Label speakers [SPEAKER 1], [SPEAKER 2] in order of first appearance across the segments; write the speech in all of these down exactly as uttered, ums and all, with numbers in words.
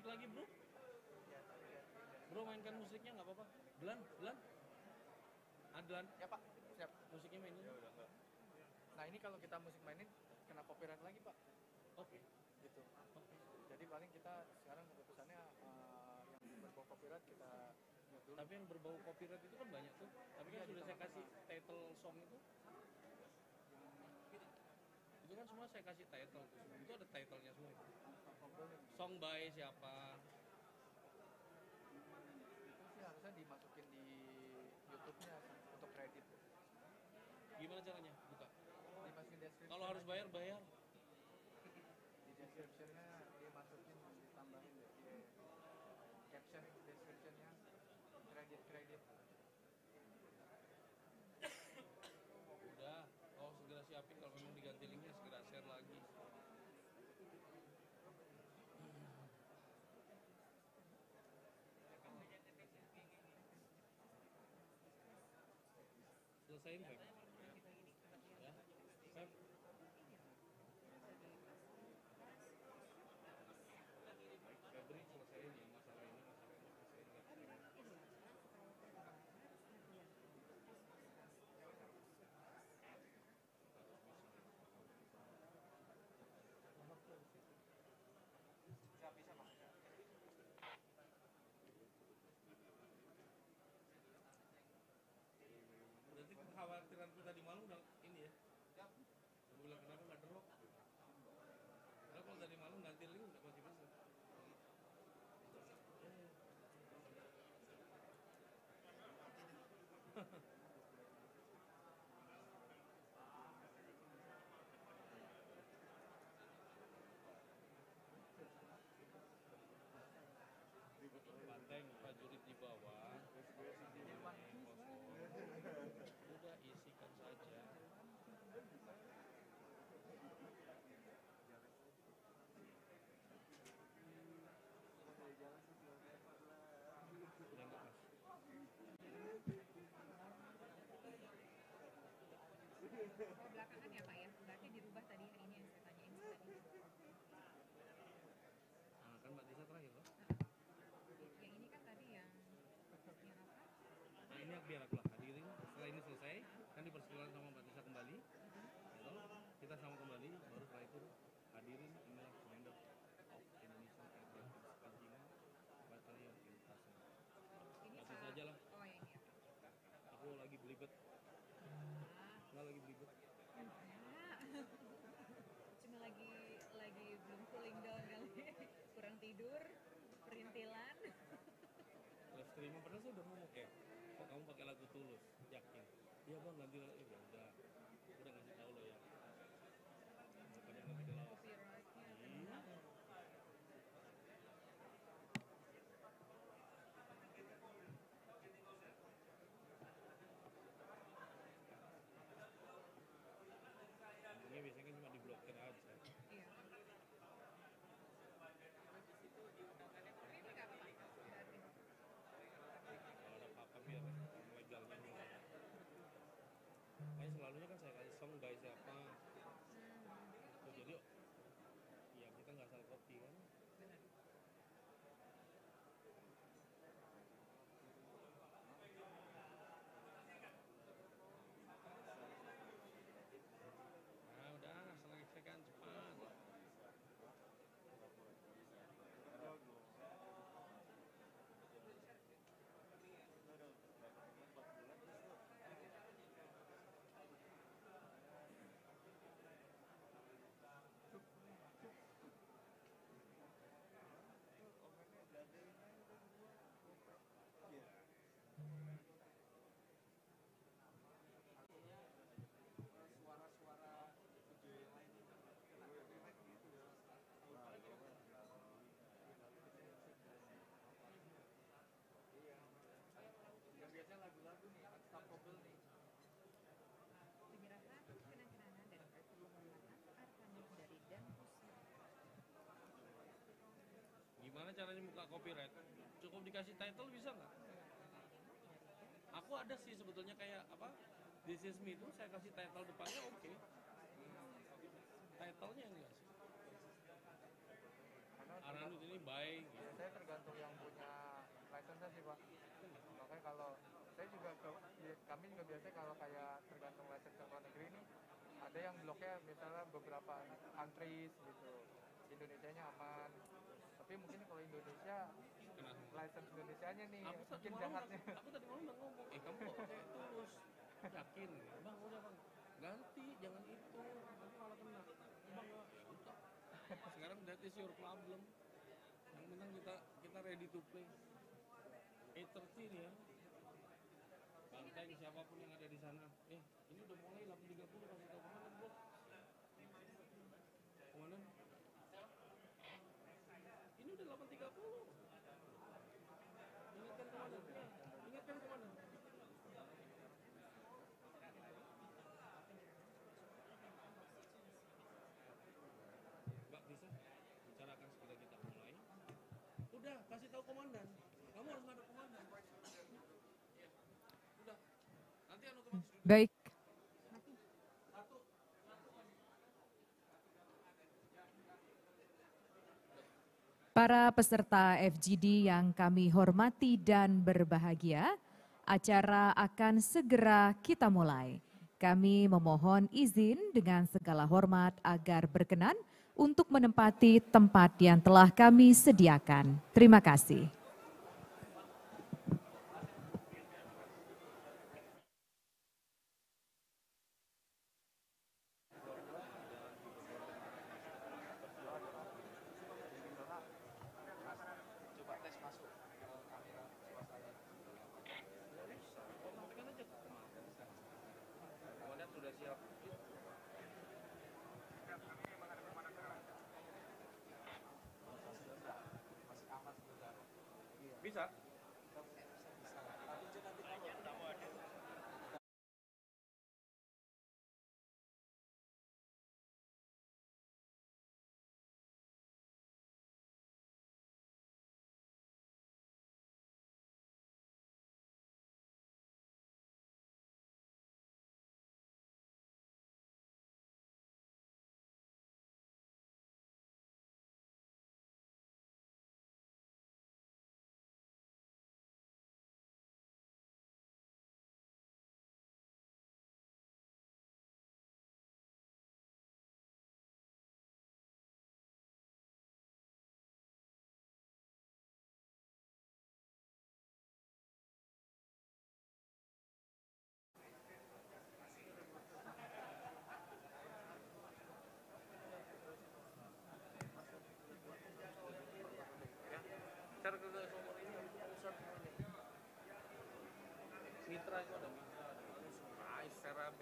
[SPEAKER 1] lagi bro. Bro mainkan musiknya nggak apa-apa. Belan, Belan. Adlan.
[SPEAKER 2] Ya Pak, siap.
[SPEAKER 1] Musiknya mainin.
[SPEAKER 2] Ya udah, Pak. Nah ini kalau kita musik mainin kena copyright lagi Pak.
[SPEAKER 1] Oke. Okay.
[SPEAKER 2] Gitu.
[SPEAKER 1] Oke. Okay.
[SPEAKER 2] Jadi paling kita sekarang keputusannya uh, yang berbau copyright kita mute dulu.
[SPEAKER 1] Tapi yang berbau copyright itu kan banyak tuh. Tapi kan ya, sudah saya kasih title song itu. Itu kan semua saya kasih title tuh. Itu ada titlenya semua. Song by siapa?
[SPEAKER 2] Itu sih harusnya dimasukin di YouTube-nya untuk kredit.
[SPEAKER 1] Gimana caranya? Buka.
[SPEAKER 2] Dimasukin description.
[SPEAKER 1] Kalau harus bayar, bayar.
[SPEAKER 2] Di description-nya dimasukin, ditambahin deh. Di caption description-nya kredit-kredit.
[SPEAKER 1] Udah, oh segera siapin kalau memang diganti linknya segera share lagi. Selesaiin Feb. Ya, Feb. Febri selesaiin ya masalah ini, masalah ini selesaiin.
[SPEAKER 2] Nggak bisa Pak.
[SPEAKER 1] Berarti kekhawatiranku tadi malam udah ini ya? Ya. Aku bilang kenapa nggak drop? Karena kalau tadi malam ganti link udah masih bisa. Banteng prajurit di bawah. Udah isikan saja. Udah enggak mas?
[SPEAKER 3] Oh belakangan ya Pak ya? Berarti dirubah tadi ini yang saya tanyain tadi.
[SPEAKER 1] Nah kan Mbak Tisa terakhir loh.
[SPEAKER 3] Yang ini kan tadi yang yang apa?
[SPEAKER 1] Nah ini biar aku lah hadirin. Setelah ini selesai kan dipersilakan sama Mbak Tisa kembali. Gitu. Kita sama kembali baru setelah itu hadirin inilah Commander of Indonesia Air Defense Regiment Battalion in Tasman.
[SPEAKER 3] Ini
[SPEAKER 1] Masih
[SPEAKER 3] Pak.
[SPEAKER 1] saja lah.
[SPEAKER 3] Oh yang ini.
[SPEAKER 1] Aku lagi belibet. Nggak lagi belibet.
[SPEAKER 3] Cuma lagi lagi belum cooling down kali, kurang tidur, perintilan.
[SPEAKER 1] Live streaming pernah saya udah ngomong kayak, kok kamu pakai lagu Tulus, yakin? Iya bang, nanti ya udah, udah ngasih tahu lo ya. Makanya nanti kalau
[SPEAKER 3] Copyrightnya.
[SPEAKER 1] iya. Ini biasanya kan cuma diblokir aja.
[SPEAKER 3] Iya. Ini nggak apa-apa.
[SPEAKER 1] Kalau ada apa-apa biar legalnya juga. Makanya selalunya kan saya kasih song by siapa. Hmm. Jadi, ya kita nggak salah copy kan.
[SPEAKER 3] Benar.
[SPEAKER 1] Nah udah, selesaikan cepat.
[SPEAKER 2] Suara-suara video yang lain kena copyright gitu ya. Iya. Yang biasanya lagu-lagu nih, stop kobel nih.
[SPEAKER 3] Penyerahan kenang-kenangan dan penghormatan Arkanif dari Dan Pusat.
[SPEAKER 1] Gimana caranya buka copyright? Cukup dikasih title bisa nggak? Aku ada sih sebetulnya kayak apa? This is me itu saya kasih title depannya oke. Okay. Titlenya enggak sih. Aranut ini baik. Gitu.
[SPEAKER 2] Saya tergantung yang punya license sih Pak. Makanya kalau saya juga ke, kami juga biasanya kalau kayak tergantung license ke luar negeri ini ada yang bloknya misalnya beberapa countries gitu, Indonesianya aman, tapi mungkin kalau Indonesia license Indonesianya nih
[SPEAKER 1] Aku tadi
[SPEAKER 2] mungkin
[SPEAKER 1] malam,
[SPEAKER 2] jahatnya.
[SPEAKER 1] aku tadi malam udah ngomong, eh kamu kok kayak tulus, yakin, bang udah bang, ganti, jangan itu, nanti malah kena, bang ya udah, sekarang that is your problem, yang penting kita kita ready to play, eight thirty nih ya, banteng siapapun yang ada di sana, eh ini udah mulai delapan tiga puluh kasih tau komandan bro, komandan, ini udah delapan tiga puluh. Ingatkan komandan, ya, ingatkan komandan. Mbak bisa bicarakan segera kita mulai. Udah, kasih tahu komandan. Kamu harus ngadep komandan. Udah. Nanti kan otomatis duduk.
[SPEAKER 4] Baik.
[SPEAKER 1] Satu.
[SPEAKER 4] Para peserta F G D yang kami hormati dan berbahagia, acara akan segera kita mulai. Kami memohon izin dengan segala hormat agar berkenan untuk menempati tempat yang telah kami sediakan. Terima kasih.
[SPEAKER 1] Komandan sudah siap. Bisa? Cara ke sumur ini pusat ini. Mitra itu ada mitra. Nice, serabe.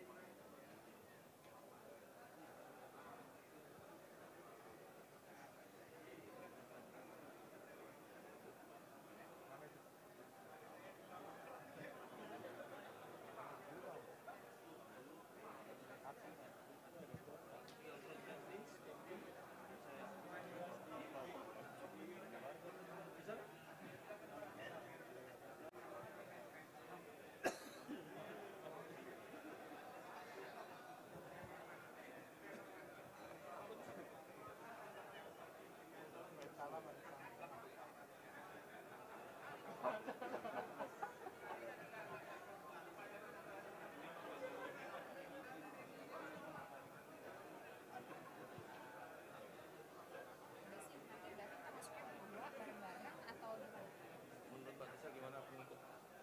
[SPEAKER 1] Menurut Mbak Tisa gimana aku ikut?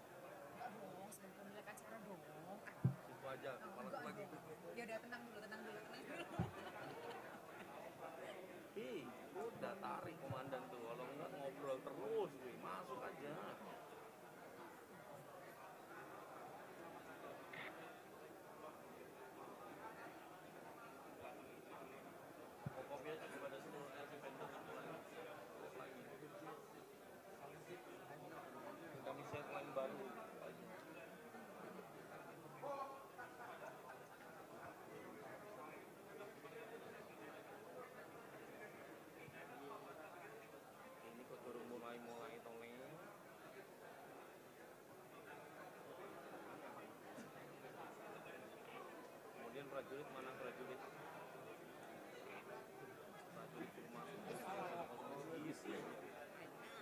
[SPEAKER 1] Situ aja, malah aku lagi ikut.
[SPEAKER 3] Ya udah tenang dulu, tenang dulu, tenang dulu.
[SPEAKER 1] Ih, udah tarik komandan tuh, kalau enggak ngobrol terus, wih, masuk aja. Kopi aja kepada seluruh L C vendor semuanya. Lagi. Kami set line baru. Ini kok baru mulai-mulai toleng. Kemudian prajurit, mana prajurit? Prajurit suruh masuk, diisi.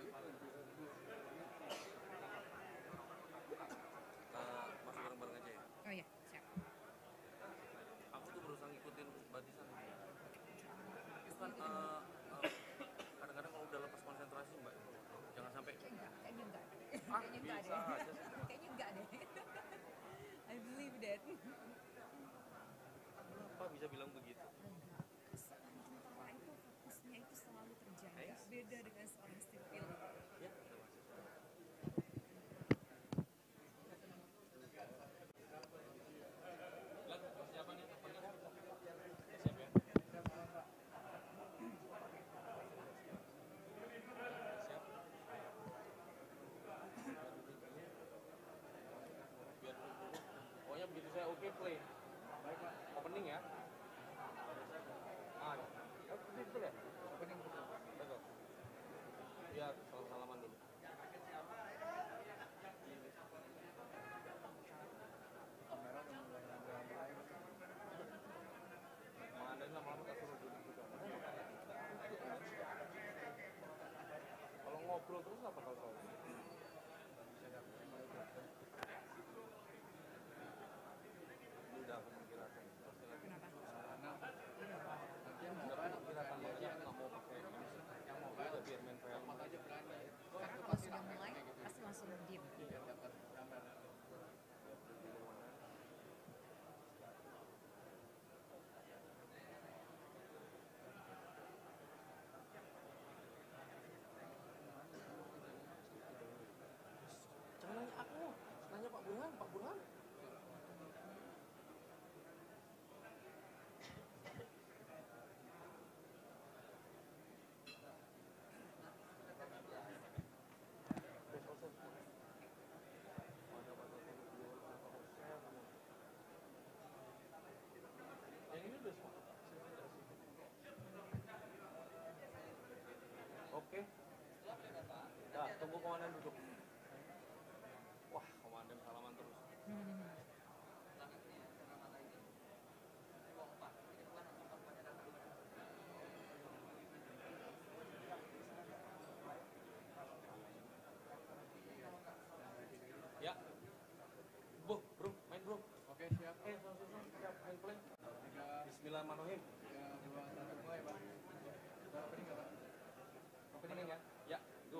[SPEAKER 1] bisa bilang begitu.
[SPEAKER 3] Seorang tentara itu fokusnya itu selalu terjaga, beda dengan seorang sipil.
[SPEAKER 1] Ya, terima kasih. Lagu persiapan ya, apa nih? Siap ya? Siap. Biar pokoknya begitu saya oke play. Baik Pak. Opening ya. Ah, oh, betul ya? Opening betul. Betul. Biar salam-salaman dulu. Mandarin lama-lama tak suruh duduk juga. Kalau ngobrol terus apa kalau tahu? Udah aku mengkirakan.
[SPEAKER 3] Kenapa?
[SPEAKER 1] Udah mengkirakan makanya aku nggak mau pakai yang mau udah biar main film aja.
[SPEAKER 3] Karena kalau sudah mulai pasti langsung diem.
[SPEAKER 1] Jangan nanya aku, nanya Pak Burhan, Pak Burhan. Yang ini udah semua. Oke. Nah, tunggu komandan duduk. Wah, komandan salaman terus. Ya. Bu, bro, main bro.
[SPEAKER 2] Oke, siap.
[SPEAKER 1] Eh, so, so, so, siap main play. Bismillahirrahmanirrahim.
[SPEAKER 2] tiga, dua, satu, mulai, Pak. Udah opening nggak, Pak?
[SPEAKER 1] Opening ya. Ya, go.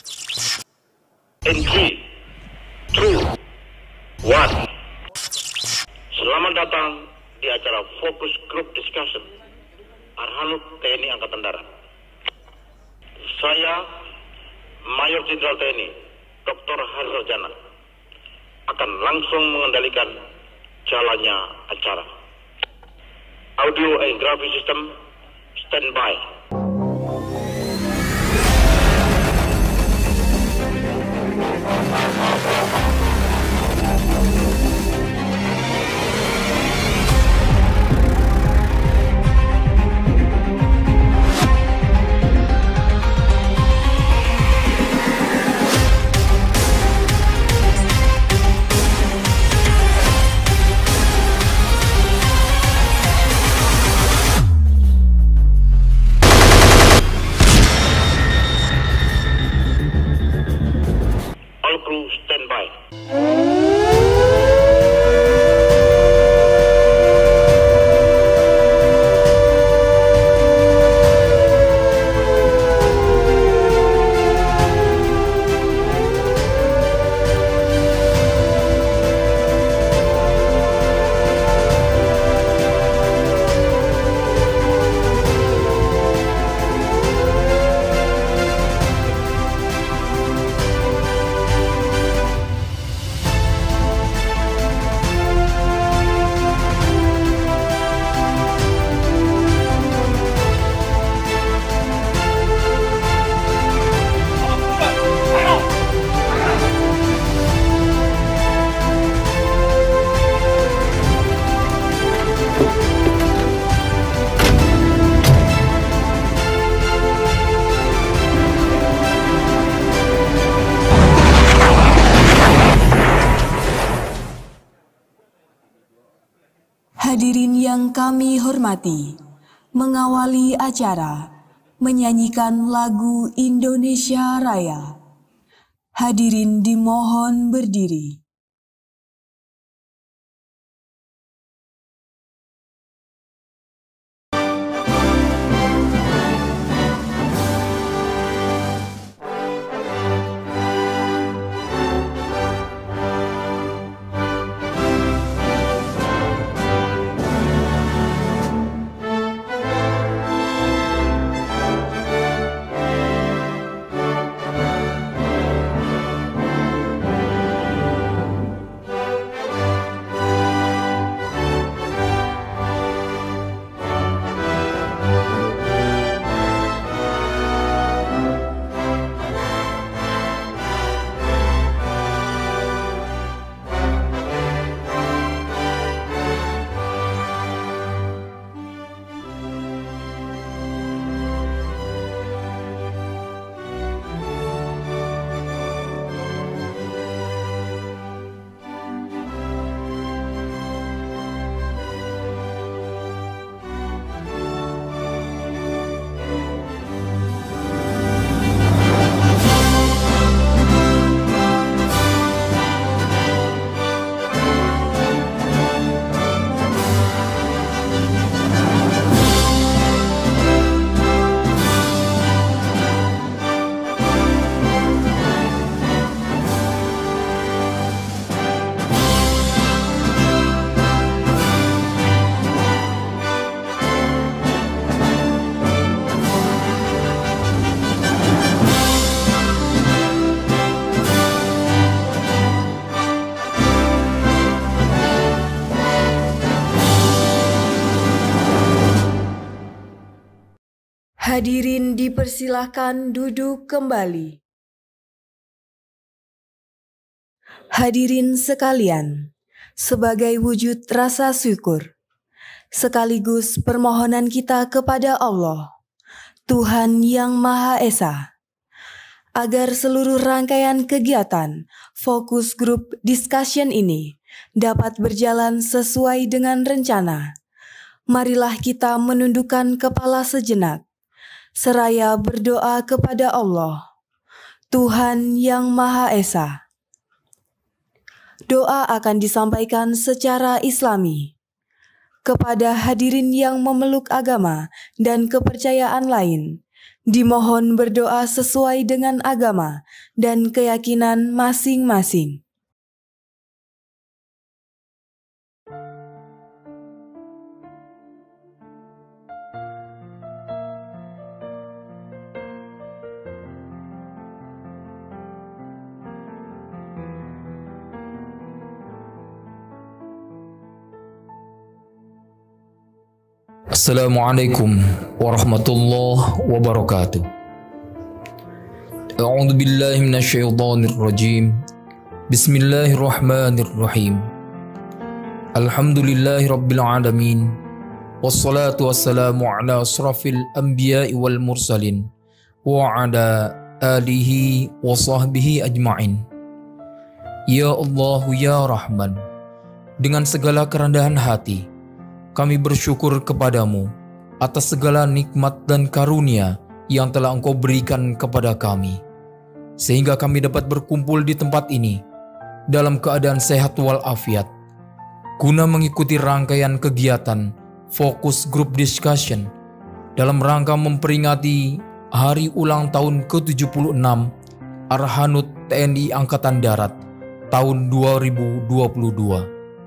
[SPEAKER 5] In three, two, one. Selamat datang di acara Focus Group Discussion Arhanud T N I Angkatan Darat. Saya Mayor Jenderal T N I Doktor Harzal Jana akan langsung mengendalikan jalannya acara. Audio and graphic system standby. All crew standby.
[SPEAKER 6] Hadirin yang kami hormati, mengawali acara menyanyikan lagu Indonesia Raya. Hadirin dimohon berdiri. Hadirin dipersilahkan duduk kembali. Hadirin sekalian, sebagai wujud rasa syukur, sekaligus permohonan kita kepada Allah, Tuhan Yang Maha Esa, agar seluruh rangkaian kegiatan fokus group discussion ini dapat berjalan sesuai dengan rencana. Marilah kita menundukkan kepala sejenak, seraya berdoa kepada Allah, Tuhan Yang Maha Esa. Doa akan disampaikan secara Islami. Kepada hadirin yang memeluk agama dan kepercayaan lain, dimohon berdoa sesuai dengan agama dan keyakinan masing-masing.
[SPEAKER 7] Assalamualaikum warahmatullahi wabarakatuh. A'udzu billahi minasyaitonir rajim. Bismillahirrahmanirrahim. Alhamdulillahi rabbil alamin. Wassalatu wassalamu ala asrafil anbiya'i wal mursalin wa ala alihi wa sahbihi ajma'in. Ya Allah ya Rahman, dengan segala kerendahan hati kami bersyukur kepadamu atas segala nikmat dan karunia yang telah Engkau berikan kepada kami, sehingga kami dapat berkumpul di tempat ini dalam keadaan sehat walafiat, guna mengikuti rangkaian kegiatan fokus group discussion dalam rangka memperingati hari ulang tahun ke tujuh puluh enam Arhanud T N I Angkatan Darat tahun dua ribu dua puluh dua.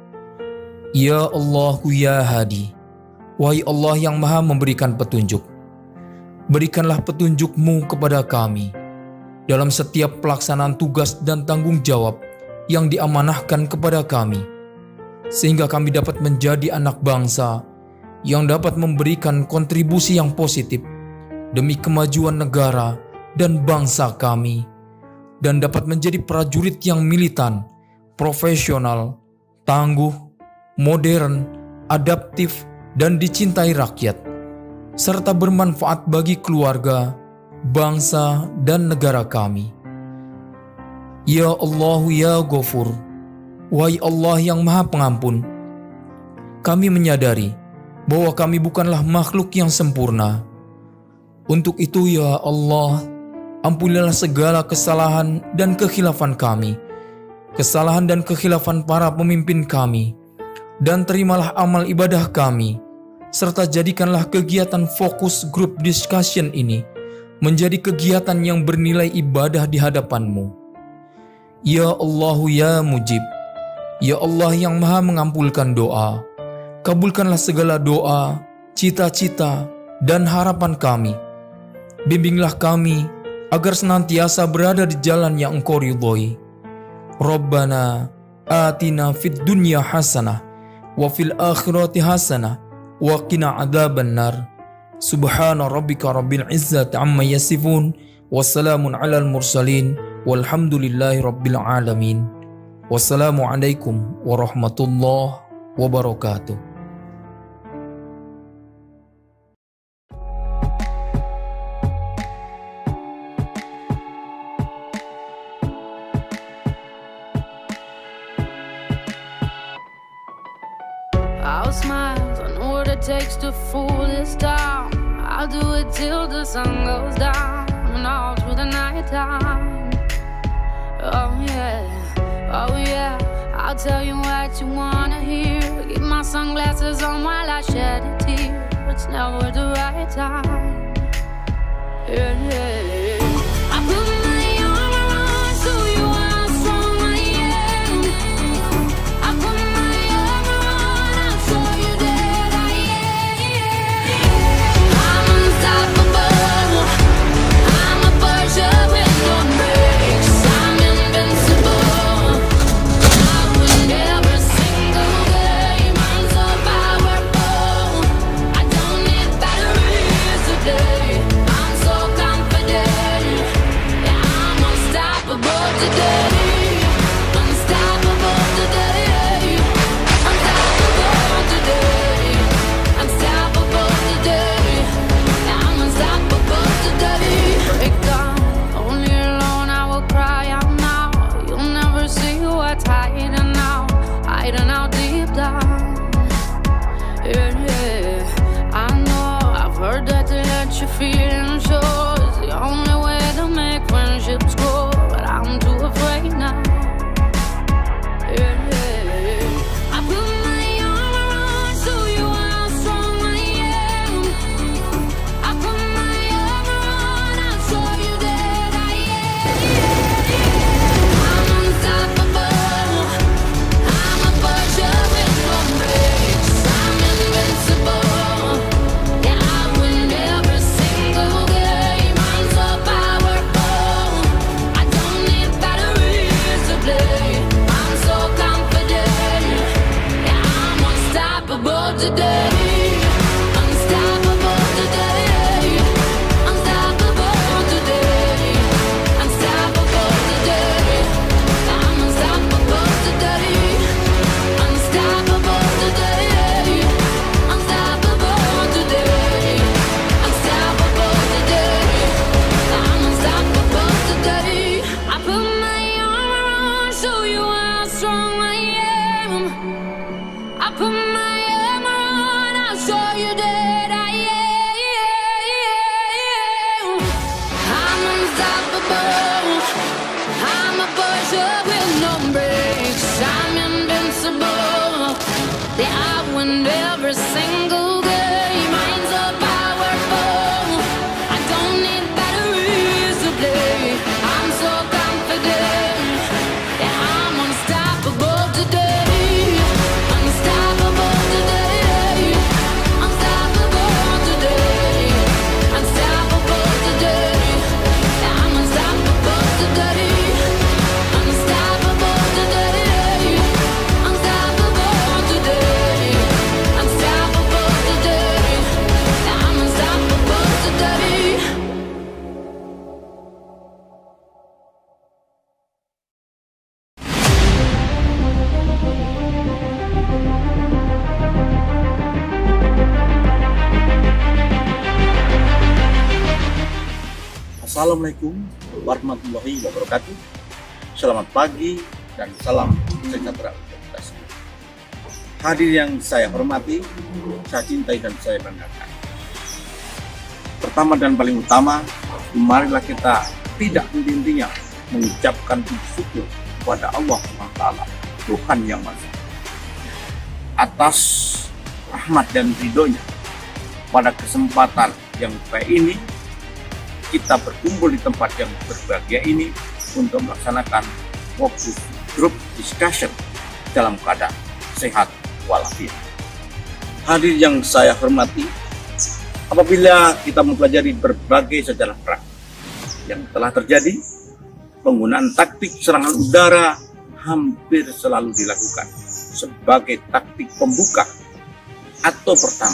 [SPEAKER 7] Ya Allah ya Hadi, wahai Allah yang maha memberikan petunjuk, berikanlah petunjuk-Mu kepada kami dalam setiap pelaksanaan tugas dan tanggung jawab yang diamanahkan kepada kami, sehingga kami dapat menjadi anak bangsa yang dapat memberikan kontribusi yang positif demi kemajuan negara dan bangsa kami, dan dapat menjadi prajurit yang militan, profesional, tangguh, modern, adaptif, dan dicintai rakyat, serta bermanfaat bagi keluarga, bangsa, dan negara kami. Ya Allah ya Ghafur, wahai Allah yang maha pengampun, kami menyadari bahwa kami bukanlah makhluk yang sempurna. Untuk itu ya Allah, ampunilah segala kesalahan dan kekhilafan kami, kesalahan dan kekhilafan para pemimpin kami, dan terimalah amal ibadah kami, serta jadikanlah kegiatan fokus group discussion ini menjadi kegiatan yang bernilai ibadah di hadapan-Mu. Ya Allah ya Mujib, ya Allah yang maha mengampulkan doa, kabulkanlah segala doa, cita-cita, dan harapan kami. Bimbinglah kami agar senantiasa berada di jalan yang Engkau ridhoi. Rabbana atina fid dunya hasanah wa fil akhirati hasanah wa qina adzabannar. Subhana rabbika rabbil izzati amma yasifun, wassalamun alal mursalin, walhamdulillahi rabbil alamin. Wassalamualaikum warahmatullahi wabarakatuh.
[SPEAKER 8] I'll smile, I know what it takes to fool this town. I'll do it till the sun goes down and all through the night time. Oh yeah, oh yeah, I'll tell you what you wanna hear. Keep my sunglasses on while I shed a tear. It's never the right time. Yeah, yeah, yeah. I put my armor on so you are strong, I am. I put my armor on, I saw you dead, I am. I'm unstoppable, I'm a Porsche with no brakes. I'm invincible, I win every single game. I'm so powerful, I don't need batteries today. today. Unstoppable today. Unstoppable today. Unstoppable today. I'm unstoppable today. Unstoppable today. Unstoppable today. Unstoppable today. I'm unstoppable today. I put my armor on, show you how strong I am. I put my armor on, I'll show you that I am. I'm unstoppable. I'm a pusher with no brakes. I'm invincible. Yeah, I win every single game. I'm so powerful. I don't need batteries to play. I'm so confident. Yeah, I'm unstoppable today. Unstoppable today. Unstoppable today. Unstoppable today. Yeah, I'm unstoppable today. Unstoppable today. Unstoppable today. Unstoppable today. Yeah, I'm unstoppable today.
[SPEAKER 9] Assalamualaikum warahmatullahi wabarakatuh. Selamat pagi dan salam sejahtera untuk kita semua. Hadir yang saya hormati, saya cintai dan saya banggakan. Pertama dan paling utama, marilah kita tidak henti-hentinya mengucapkan syukur kepada Allah subhanahu wa taala, Tuhan yang Maha Esa, atas rahmat dan ridhonya. Pada kesempatan yang baik ini, kita berkumpul di tempat yang berbahagia ini untuk melaksanakan focus group discussion dalam keadaan sehat walafiat. Hadir yang saya hormati, apabila kita mempelajari berbagai sejarah perang yang telah terjadi, penggunaan taktik serangan udara hampir selalu dilakukan sebagai taktik pembuka atau pertama.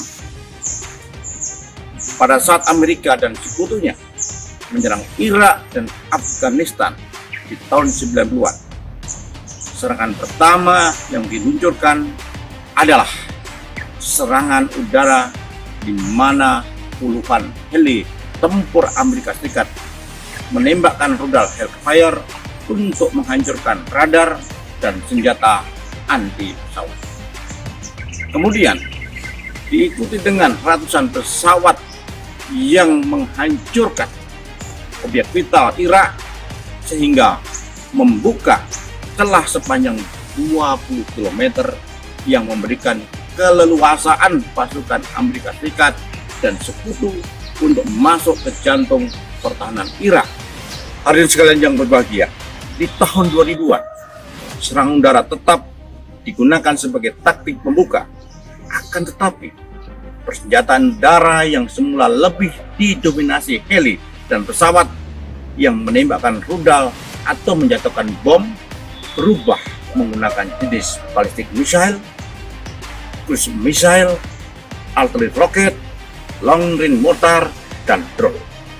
[SPEAKER 9] Pada saat Amerika dan sekutunya menyerang Irak dan Afghanistan di tahun sembilan puluhan, serangan pertama yang diluncurkan adalah serangan udara di mana puluhan heli tempur Amerika Serikat menembakkan rudal Hellfire untuk menghancurkan radar dan senjata anti pesawat. Kemudian diikuti dengan ratusan pesawat yang menghancurkan objek vital Irak sehingga membuka celah sepanjang dua puluh kilometer yang memberikan keleluasaan pasukan Amerika Serikat dan sekutu untuk masuk ke jantung pertahanan Irak. Hadirin sekalian yang berbahagia, di tahun dua ribuan serangan udara tetap digunakan sebagai taktik pembuka. Akan tetapi persenjataan udara yang semula lebih didominasi heli dan pesawat yang menembakkan rudal atau menjatuhkan bom berubah menggunakan jenis ballistic missile, cruise missile, artillery rocket, long range mortar, dan drone.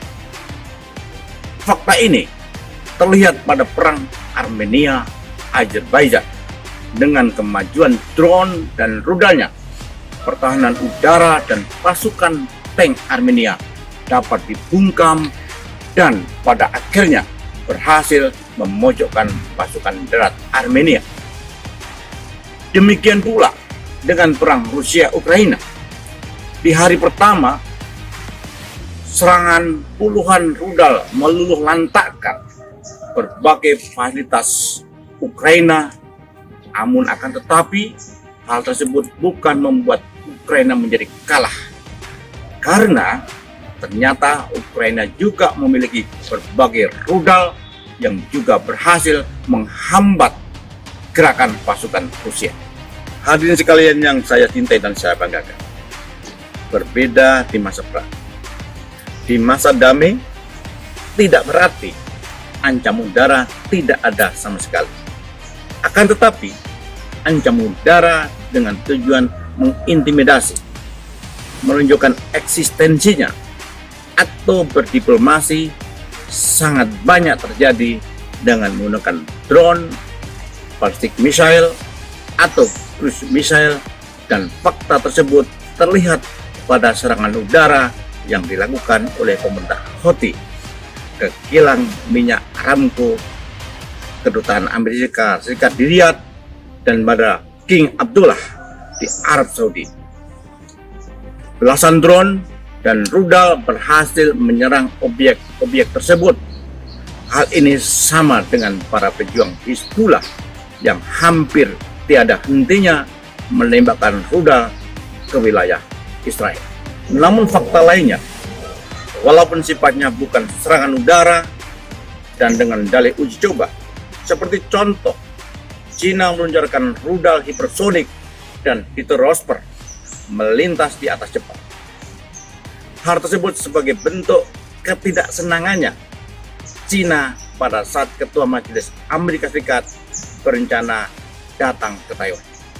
[SPEAKER 9] Fakta ini terlihat pada perang Armenia-Azerbaijan. Dengan kemajuan drone dan rudalnya, pertahanan udara dan pasukan tank Armenia dapat dibungkam dan pada akhirnya berhasil memojokkan pasukan darat Armenia. Demikian pula dengan perang Rusia-Ukraina. Di hari pertama, serangan puluhan rudal meluluh lantakkan berbagai fasilitas Ukraina, namun akan tetapi hal tersebut bukan membuat Ukraina menjadi kalah, karena ternyata Ukraina juga memiliki berbagai rudal yang juga berhasil menghambat gerakan pasukan Rusia. Hadirin sekalian yang saya cintai dan saya banggakan, berbeda di masa perang. Di masa damai, tidak berarti ancaman udara tidak ada sama sekali. Akan tetapi, ancaman udara dengan tujuan mengintimidasi, menunjukkan eksistensinya, atau berdiplomasi sangat banyak terjadi dengan menggunakan drone, ballistic missile, atau cruise missile, dan fakta tersebut terlihat pada serangan udara yang dilakukan oleh pemerintah Houthi ke kilang minyak Aramco, kedutaan Amerika Serikat di Riyadh, dan pada King Abdullah di Arab Saudi. Belasan drone dan rudal berhasil menyerang objek-objek tersebut. Hal ini sama dengan para pejuang Hizbullah yang hampir tiada hentinya menembakkan rudal ke wilayah Israel. Namun fakta lainnya, walaupun sifatnya bukan serangan udara dan dengan dalih uji coba, seperti contoh Cina meluncurkan rudal hipersonik dan heterosper melintas di atas Jepang. Hal tersebut sebagai bentuk ketidaksenangannya Cina pada saat Ketua Majelis Amerika Serikat berencana datang ke Taiwan.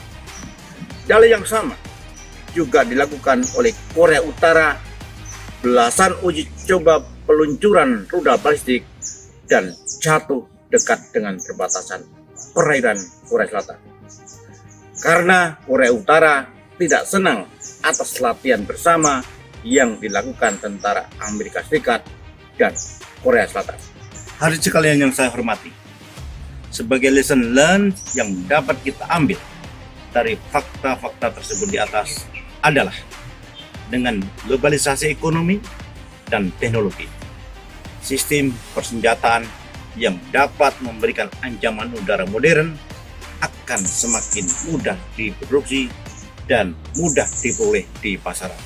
[SPEAKER 9] Dalih yang sama juga dilakukan oleh Korea Utara, belasan uji coba peluncuran rudal balistik dan jatuh dekat dengan perbatasan perairan Korea Selatan. Karena Korea Utara tidak senang atas latihan bersama yang dilakukan tentara Amerika Serikat dan Korea Selatan. Hadirin sekalian yang saya hormati, sebagai lesson learned yang dapat kita ambil dari fakta-fakta tersebut di atas adalah dengan globalisasi ekonomi dan teknologi, sistem persenjataan yang dapat memberikan ancaman udara modern akan semakin mudah diproduksi dan mudah diperoleh di pasaran.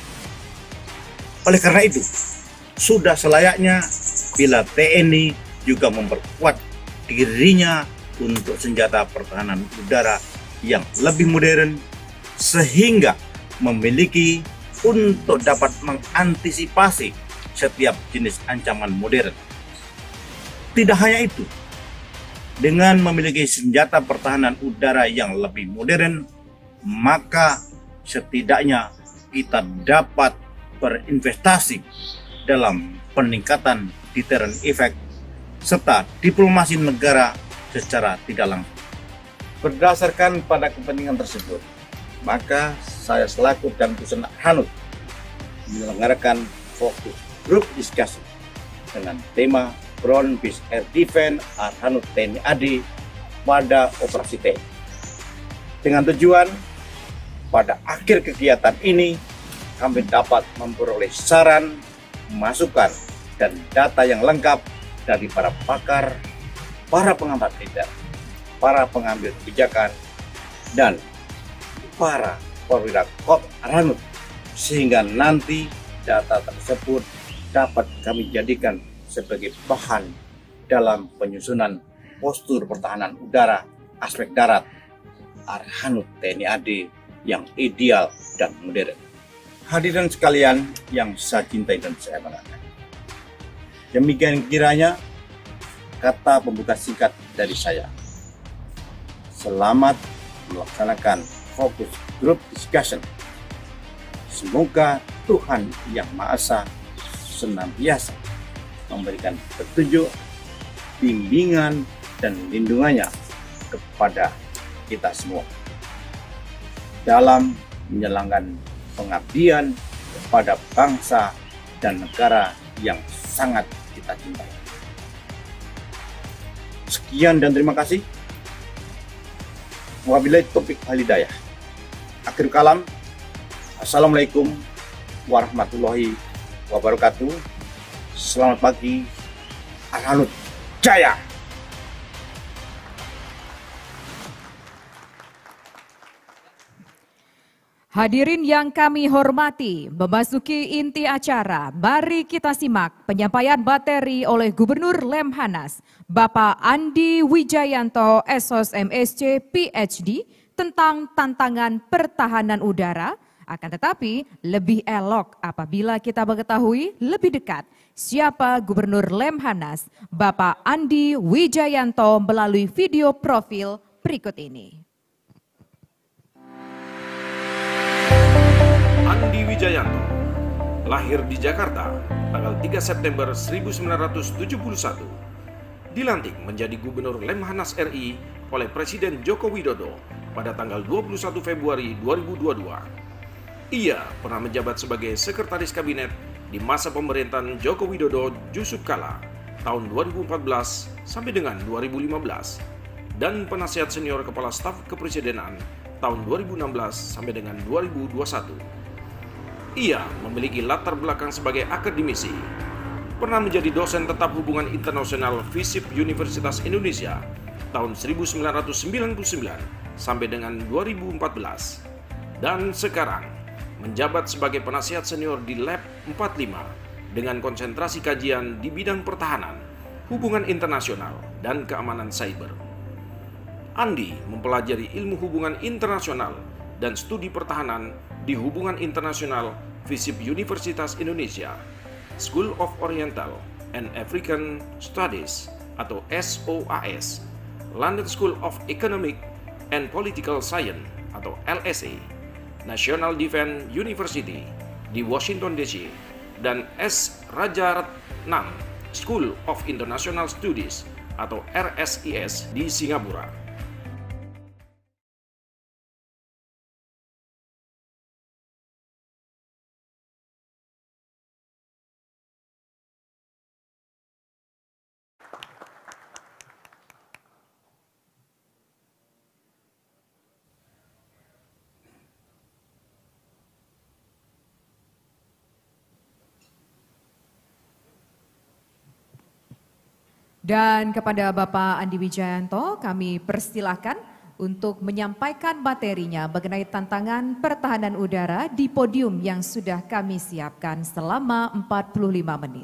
[SPEAKER 9] Oleh karena itu, sudah selayaknya bila T N I juga memperkuat dirinya untuk senjata pertahanan udara yang lebih modern, sehingga memiliki untuk dapat mengantisipasi setiap jenis ancaman modern. Tidak hanya itu, dengan memiliki senjata pertahanan udara yang lebih modern, maka setidaknya kita dapat berinvestasi dalam peningkatan deterrent effect serta diplomasi negara secara tidak langsung. Berdasarkan pada kepentingan tersebut, maka saya selaku dan Dusun Arhanud menyelenggarakan fokus group discussion dengan tema Ground Based Air Defense Arhanud T N I A D pada operasi T N I. Dengan tujuan pada akhir kegiatan ini kami dapat memperoleh saran, masukan, dan data yang lengkap dari para pakar, para pengamat militer, para pengambil kebijakan, dan para perwira Kop Arhanud, sehingga nanti data tersebut dapat kami jadikan sebagai bahan dalam penyusunan postur pertahanan udara aspek darat Arhanud T N I A D yang ideal dan modern. Hadirin sekalian yang saya cintai dan saya banggakan, demikian kiranya kata pembuka singkat dari saya. Selamat melaksanakan fokus group discussion. Semoga Tuhan Yang Maha Esa senantiasa memberikan petunjuk, bimbingan, dan lindungannya kepada kita semua dalam menjalankan pengabdian kepada bangsa dan negara yang sangat kita cintai. Sekian dan terima kasih. Wabillahi taufiq wal hidayah. Akhir kalam. Assalamualaikum warahmatullahi wabarakatuh. Selamat pagi. Arhanud Jaya.
[SPEAKER 4] Hadirin yang kami hormati, memasuki inti acara, mari kita simak penyampaian materi oleh Gubernur Lemhanas, Bapak Andi Wijayanto, S O S M S C P H D, tentang tantangan pertahanan udara. Akan tetapi, lebih elok apabila kita mengetahui lebih dekat siapa Gubernur Lemhanas, Bapak Andi Wijayanto melalui video profil berikut ini.
[SPEAKER 10] Wijayanto lahir di Jakarta tanggal tiga September seribu sembilan ratus tujuh puluh satu. Dilantik menjadi Gubernur Lemhanas R I oleh Presiden Joko Widodo pada tanggal dua puluh satu Februari dua ribu dua puluh dua. Ia pernah menjabat sebagai Sekretaris Kabinet di masa pemerintahan Joko Widodo Yusuf Kala tahun dua ribu empat belas sampai dengan dua ribu lima belas dan penasihat senior Kepala Staf Kepresidenan tahun dua ribu enam belas sampai dengan dua ribu dua puluh satu. Ia memiliki latar belakang sebagai akademisi, pernah menjadi dosen tetap hubungan internasional FISIP Universitas Indonesia tahun seribu sembilan ratus sembilan puluh sembilan sampai dengan dua ribu empat belas, dan sekarang menjabat sebagai penasihat senior di Lab empat puluh lima dengan konsentrasi kajian di bidang pertahanan, hubungan internasional, dan keamanan cyber. Andi mempelajari ilmu hubungan internasional dan studi pertahanan di hubungan internasional FISIP Universitas Indonesia, School of Oriental and African Studies atau S O A S, London School of Economic and Political Science atau L S E, National Defense University di Washington D C, dan S Rajaratnam School of International Studies atau R S I S di Singapura.
[SPEAKER 4] Dan kepada Bapak Andi Wijayanto kami persilahkan untuk menyampaikan materinya mengenai tantangan pertahanan udara di podium yang sudah kami siapkan selama empat puluh lima menit.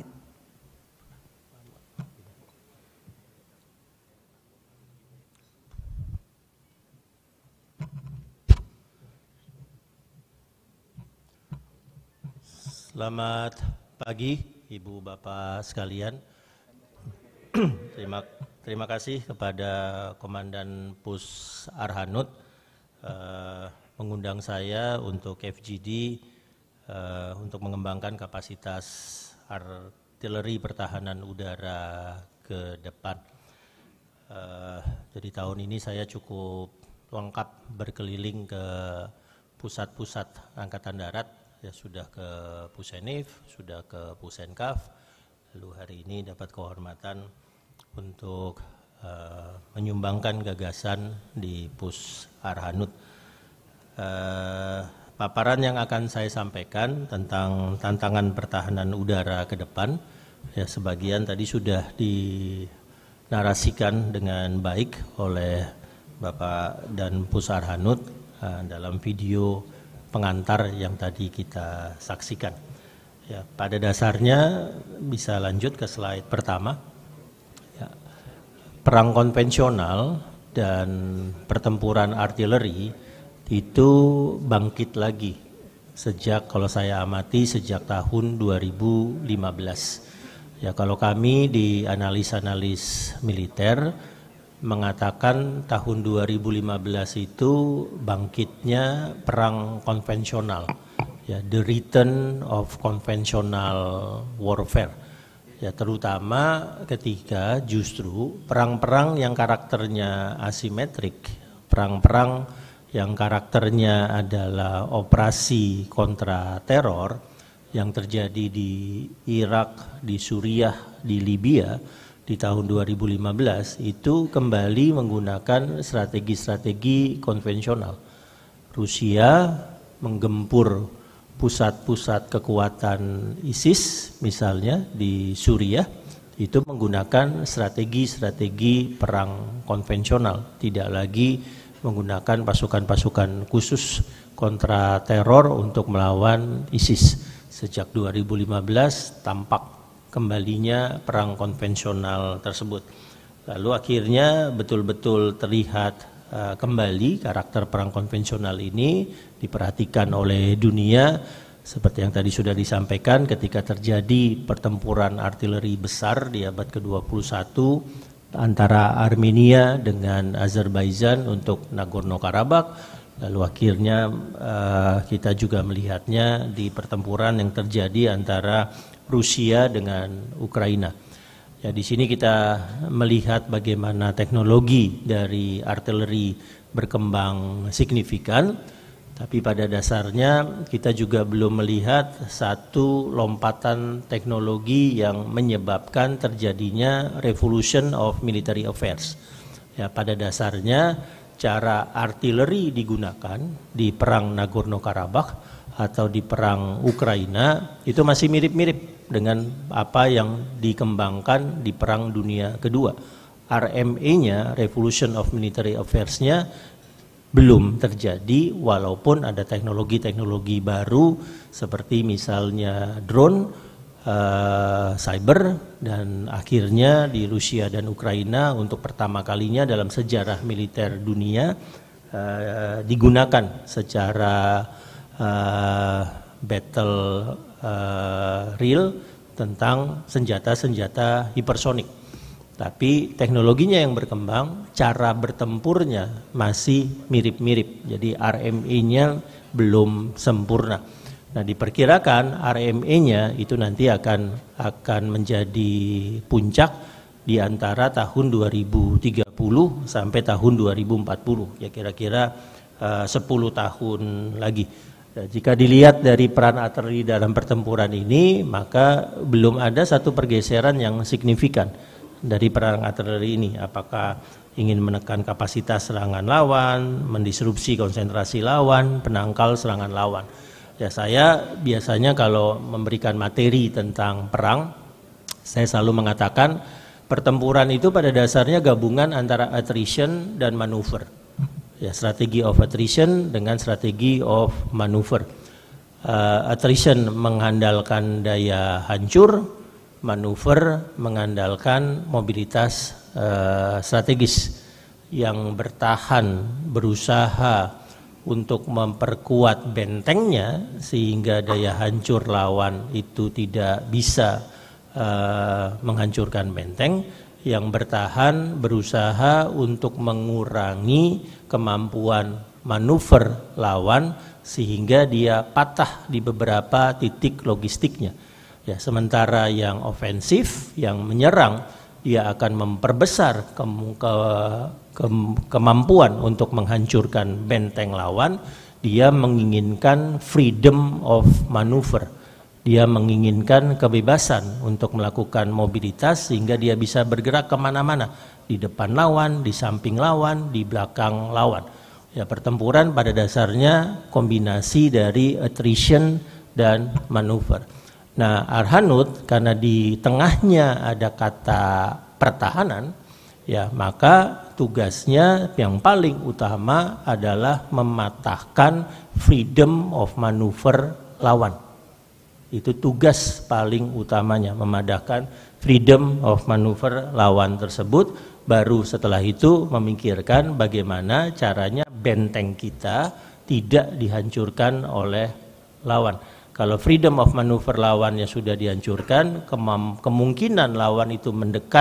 [SPEAKER 11] Selamat pagi Ibu Bapak sekalian. Terima, terima kasih kepada Komandan Pus Arhanud uh, mengundang saya untuk F G D uh, untuk mengembangkan kapasitas artileri pertahanan udara ke depan. Uh, jadi tahun ini saya cukup lengkap berkeliling ke pusat-pusat Angkatan Darat, ya sudah ke Pusenif, sudah ke Pusenkaf, lalu hari ini dapat kehormatan untuk uh, menyumbangkan gagasan di Pus Arhanud. Uh, paparan yang akan saya sampaikan tentang tantangan pertahanan udara ke depan, ya sebagian tadi sudah dinarasikan dengan baik oleh Bapak dan Pus Arhanud uh, dalam video pengantar yang tadi kita saksikan. Ya, pada dasarnya bisa lanjut ke slide pertama. Perang konvensional dan pertempuran artileri itu bangkit lagi sejak, kalau saya amati, sejak tahun dua ribu lima belas. Ya, kalau kami di analis-analis militer mengatakan tahun dua ribu lima belas itu bangkitnya perang konvensional, ya, the return of conventional warfare. Ya, terutama ketika justru perang-perang yang karakternya asimetrik, perang-perang yang karakternya adalah operasi kontra teror yang terjadi di Irak, di Suriah, di Libya di tahun dua ribu lima belas itu kembali menggunakan strategi-strategi konvensional. Rusia menggempur pusat-pusat kekuatan ISIS misalnya di Suriah itu menggunakan strategi-strategi perang konvensional, tidak lagi menggunakan pasukan-pasukan khusus kontra teror untuk melawan ISIS. Sejak dua ribu lima belas tampak kembalinya perang konvensional tersebut. Lalu akhirnya betul-betul terlihat Uh, kembali karakter perang konvensional ini diperhatikan oleh dunia seperti yang tadi sudah disampaikan ketika terjadi pertempuran artileri besar di abad ke dua puluh satu antara Armenia dengan Azerbaijan untuk Nagorno-Karabakh, Lalu akhirnya uh, kita juga melihatnya di pertempuran yang terjadi antara Rusia dengan Ukraina. Ya, di sini kita melihat bagaimana teknologi dari artileri berkembang signifikan, tapi pada dasarnya kita juga belum melihat satu lompatan teknologi yang menyebabkan terjadinya revolution of military affairs. Ya, pada dasarnya cara artileri digunakan di perang Nagorno-Karabakh atau di perang Ukraina itu masih mirip-mirip dengan apa yang dikembangkan di perang dunia kedua. R M A-nya, Revolution of Military Affairs-nya belum terjadi walaupun ada teknologi-teknologi baru seperti misalnya drone, Uh, cyber, dan akhirnya di Rusia dan Ukraina untuk pertama kalinya dalam sejarah militer dunia uh, digunakan secara uh, battle uh, real tentang senjata-senjata hipersonik. Tapi teknologinya yang berkembang, cara bertempurnya masih mirip-mirip. Jadi R M A-nya belum sempurna. Nah, diperkirakan R M A-nya itu nanti akan akan menjadi puncak di antara tahun dua ribu tiga puluh sampai tahun dua ribu empat puluh, ya kira-kira uh, sepuluh tahun lagi. Nah, jika dilihat dari peran artileri dalam pertempuran ini, maka belum ada satu pergeseran yang signifikan dari perang artileri ini. Apakah ingin menekan kapasitas serangan lawan, mendisrupsi konsentrasi lawan, penangkal serangan lawan. Ya, saya biasanya kalau memberikan materi tentang perang, saya selalu mengatakan pertempuran itu pada dasarnya gabungan antara attrition dan manuver. Ya, strategi of attrition dengan strategi of manuver. Uh, attrition mengandalkan daya hancur, manuver mengandalkan mobilitas uh, strategis yang bertahan, berusaha untuk memperkuat bentengnya sehingga daya hancur lawan itu tidak bisa uh, menghancurkan benteng, yang bertahan berusaha untuk mengurangi kemampuan manuver lawan sehingga dia patah di beberapa titik logistiknya. Ya, sementara yang ofensif, yang menyerang, dia akan memperbesar ke, ke, ke, kemampuan untuk menghancurkan benteng lawan. Dia menginginkan freedom of maneuver. Dia menginginkan kebebasan untuk melakukan mobilitas sehingga dia bisa bergerak kemana-mana, di depan lawan, di samping lawan, di belakang lawan. Ya, pertempuran pada dasarnya kombinasi dari attrition dan manuver. Nah, Arhanud karena di tengahnya ada kata pertahanan, ya maka tugasnya yang paling utama adalah mematahkan freedom of maneuver lawan. Itu tugas paling utamanya, memadahkan freedom of maneuver lawan tersebut. Baru setelah itu memikirkan bagaimana caranya benteng kita tidak dihancurkan oleh lawan. Kalau freedom of maneuver lawannya sudah dihancurkan, kemungkinan lawan itu mendekat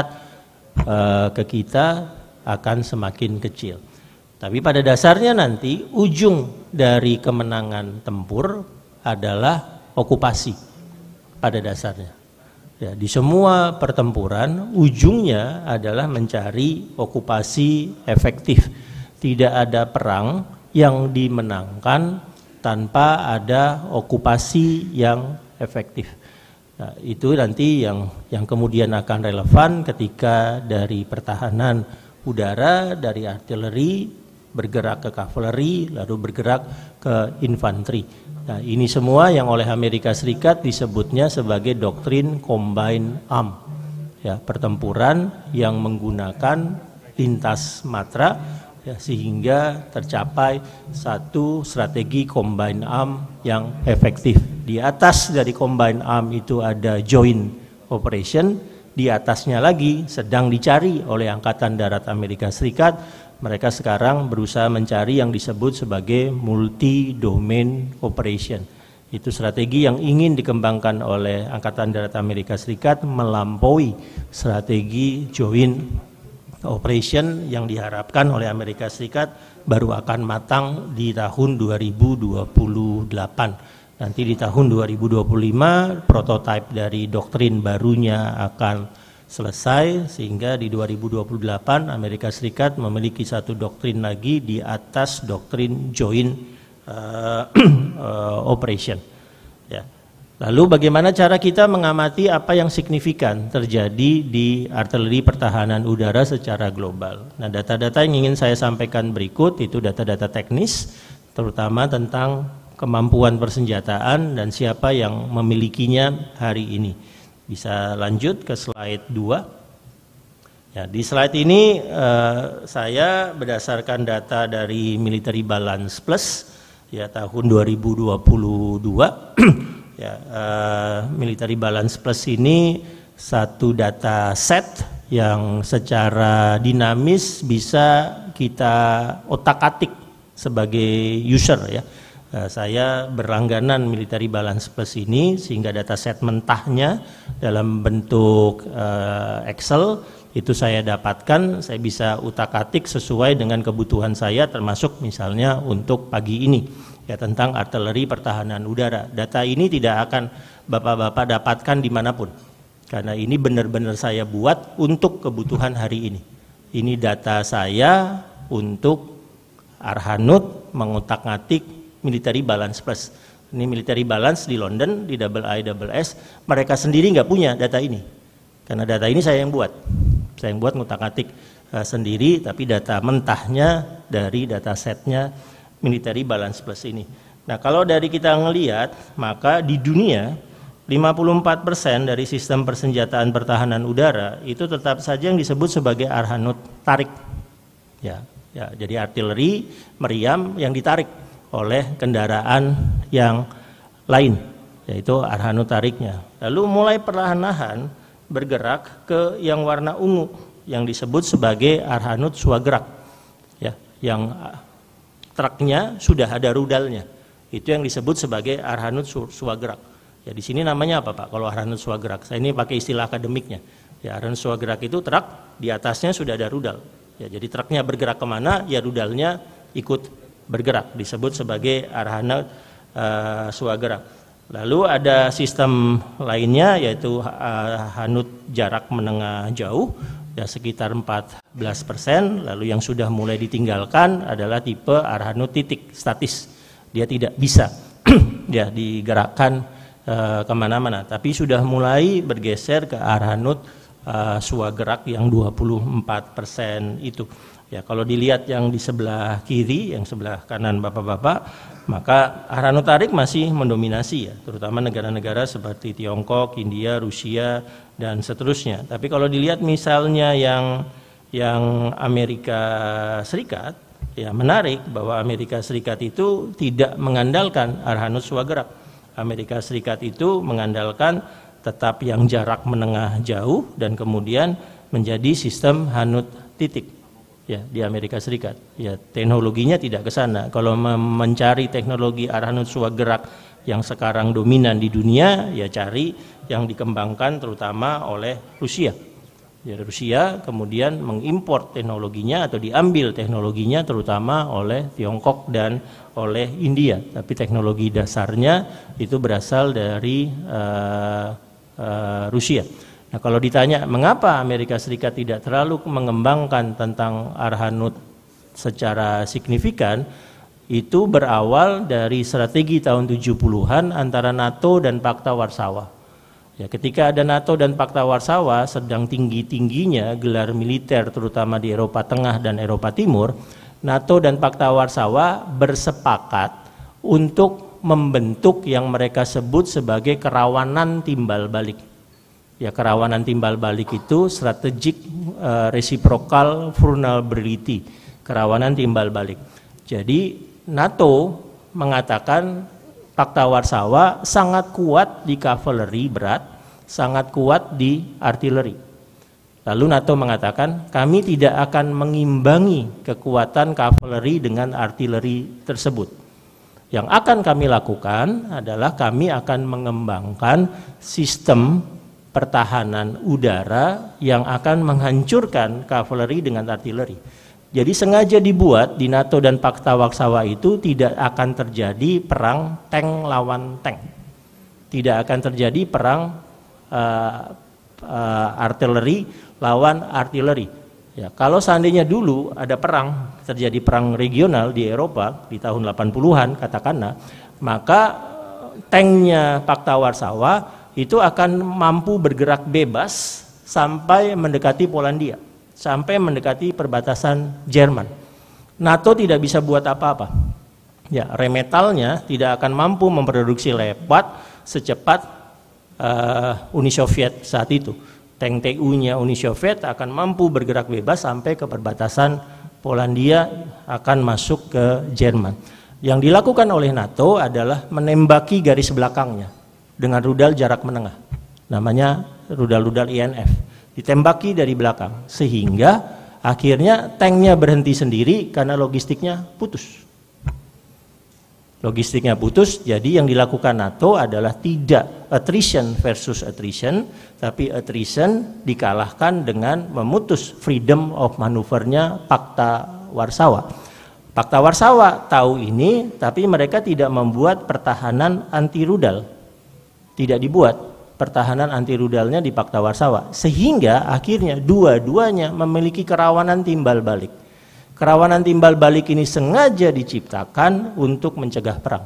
[SPEAKER 11] uh, ke kita akan semakin kecil. Tapi pada dasarnya nanti ujung dari kemenangan tempur adalah okupasi pada dasarnya. Ya, di semua pertempuran ujungnya adalah mencari okupasi efektif. Tidak ada perang yang dimenangkan tanpa ada okupasi yang efektif. Nah, itu nanti yang yang kemudian akan relevan ketika dari pertahanan udara, dari artileri bergerak ke kavaleri, lalu bergerak ke infanteri. Nah, ini semua yang oleh Amerika Serikat disebutnya sebagai doktrin combined arm. Ya, pertempuran yang menggunakan lintas matra, ya, sehingga tercapai satu strategi combined arm yang efektif. Di atas dari combined arm itu ada joint operation, di atasnya lagi sedang dicari oleh Angkatan Darat Amerika Serikat. Mereka sekarang berusaha mencari yang disebut sebagai multi-domain operation. Itu strategi yang ingin dikembangkan oleh Angkatan Darat Amerika Serikat melampaui strategi joint operation yang diharapkan oleh Amerika Serikat baru akan matang di tahun dua ribu dua puluh delapan. Nanti di tahun dua ribu dua puluh lima prototipe dari doktrin barunya akan selesai, sehingga di dua ribu dua puluh delapan Amerika Serikat memiliki satu doktrin lagi di atas doktrin joint uh, uh, operation. Ya. Lalu bagaimana cara kita mengamati apa yang signifikan terjadi di artileri pertahanan udara secara global? Nah, data-data yang ingin saya sampaikan berikut itu data-data teknis, terutama tentang kemampuan persenjataan dan siapa yang memilikinya hari ini. Bisa lanjut ke slide dua. Ya, di slide ini eh, saya berdasarkan data dari Military Balance Plus ya tahun dua ribu dua puluh dua. Ya, uh, Military Balance Plus ini satu data set yang secara dinamis bisa kita otak-atik sebagai user ya. Uh, saya berlangganan Military Balance Plus ini sehingga data set mentahnya dalam bentuk uh, Excel itu saya dapatkan, saya bisa utak-atik sesuai dengan kebutuhan saya, termasuk misalnya untuk pagi ini ya tentang artileri pertahanan udara. Data ini tidak akan Bapak-Bapak dapatkan dimanapun, karena ini benar-benar saya buat untuk kebutuhan hari ini. Ini data saya untuk Arhanud mengutak-ngatik Military Balance Plus. Ini Military Balance di London, di Double I Double S, mereka sendiri nggak punya data ini, karena data ini saya yang buat. Saya yang buat ngutak-ngatik uh, sendiri, tapi data mentahnya dari data setnya Military Balance Plus ini. Nah, kalau dari kita ngelihat, maka di dunia lima puluh empat persen dari sistem persenjataan pertahanan udara itu tetap saja yang disebut sebagai Arhanud tarik. Ya, ya, jadi artileri meriam yang ditarik oleh kendaraan yang lain, yaitu Arhanud tariknya. Lalu mulai perlahan-lahan bergerak ke yang warna ungu yang disebut sebagai Arhanud swagerak. Ya, yang truknya sudah ada rudalnya, itu yang disebut sebagai Arhanud swagerak. Ya, di sini namanya apa Pak? Kalau Arhanud swagerak, saya ini pakai istilah akademiknya. Ya, Arhanud swagerak itu truk, di atasnya sudah ada rudal. Ya, jadi truknya bergerak kemana, ya rudalnya ikut bergerak, disebut sebagai Arhanud uh, swagerak. Lalu ada sistem lainnya yaitu Arhanud jarak menengah jauh, ya sekitar empat belas persen. Lalu yang sudah mulai ditinggalkan adalah tipe Arhanud titik statis, dia tidak bisa ya digerakkan uh, kemana-mana, tapi sudah mulai bergeser ke Arhanud uh, swagerak yang dua puluh empat persen itu. Ya, kalau dilihat yang di sebelah kiri, yang sebelah kanan Bapak-bapak, maka Arhanud tarik masih mendominasi ya, terutama negara-negara seperti Tiongkok, India, Rusia dan seterusnya. Tapi kalau dilihat misalnya yang yang Amerika Serikat, ya menarik bahwa Amerika Serikat itu tidak mengandalkan Arhanud swagerak. Amerika Serikat itu mengandalkan tetap yang jarak menengah jauh dan kemudian menjadi sistem Arhanud titik. Ya, di Amerika Serikat, ya teknologinya tidak ke sana. Kalau mencari teknologi Arhanud swagerak yang sekarang dominan di dunia, ya cari yang dikembangkan terutama oleh Rusia. Ya, Rusia kemudian mengimpor teknologinya atau diambil teknologinya terutama oleh Tiongkok dan oleh India. Tapi teknologi dasarnya itu berasal dari uh, uh, Rusia. Nah, kalau ditanya mengapa Amerika Serikat tidak terlalu mengembangkan tentang Arhanud secara signifikan, itu berawal dari strategi tahun tujuh puluhan antara NATO dan Pakta Warsawa. Ya, ketika ada NATO dan Pakta Warsawa sedang tinggi-tingginya gelar militer terutama di Eropa Tengah dan Eropa Timur, NATO dan Pakta Warsawa bersepakat untuk membentuk yang mereka sebut sebagai kerawanan timbal balik. Ya, kerawanan timbal balik itu strategic uh, reciprocal vulnerability, kerawanan timbal balik. Jadi NATO mengatakan Pakta Warsawa sangat kuat di kavaleri berat, sangat kuat di artileri. Lalu NATO mengatakan kami tidak akan mengimbangi kekuatan kavaleri dengan artileri tersebut. Yang akan kami lakukan adalah kami akan mengembangkan sistem pertahanan udara yang akan menghancurkan kavaleri dengan artileri. Jadi sengaja dibuat di NATO dan Pakta Warsawa itu tidak akan terjadi perang tank lawan tank. Tidak akan terjadi perang uh, uh, artileri lawan artileri. Ya, kalau seandainya dulu ada perang, terjadi perang regional di Eropa di tahun delapan puluhan katakanlah, maka tanknya Pakta Warsawa itu akan mampu bergerak bebas sampai mendekati Polandia, sampai mendekati perbatasan Jerman. NATO tidak bisa buat apa-apa. Ya, Rheinmetallnya tidak akan mampu memproduksi Leopard secepat uh, Uni Soviet saat itu. Tank T U-nya Uni Soviet akan mampu bergerak bebas sampai ke perbatasan Polandia, akan masuk ke Jerman. Yang dilakukan oleh NATO adalah menembaki garis belakangnya dengan rudal jarak menengah. Namanya rudal-rudal I N F. Ditembaki dari belakang sehingga akhirnya tanknya berhenti sendiri karena logistiknya putus. Logistiknya putus, jadi yang dilakukan NATO adalah tidak attrition versus attrition, tapi attrition dikalahkan dengan memutus freedom of maneuvernya Pakta Warsawa. Pakta Warsawa tahu ini, tapi mereka tidak membuat pertahanan anti rudal. Tidak dibuat pertahanan anti rudalnya di Pakta Warsawa, sehingga akhirnya dua-duanya memiliki kerawanan timbal balik. Kerawanan timbal balik ini sengaja diciptakan untuk mencegah perang.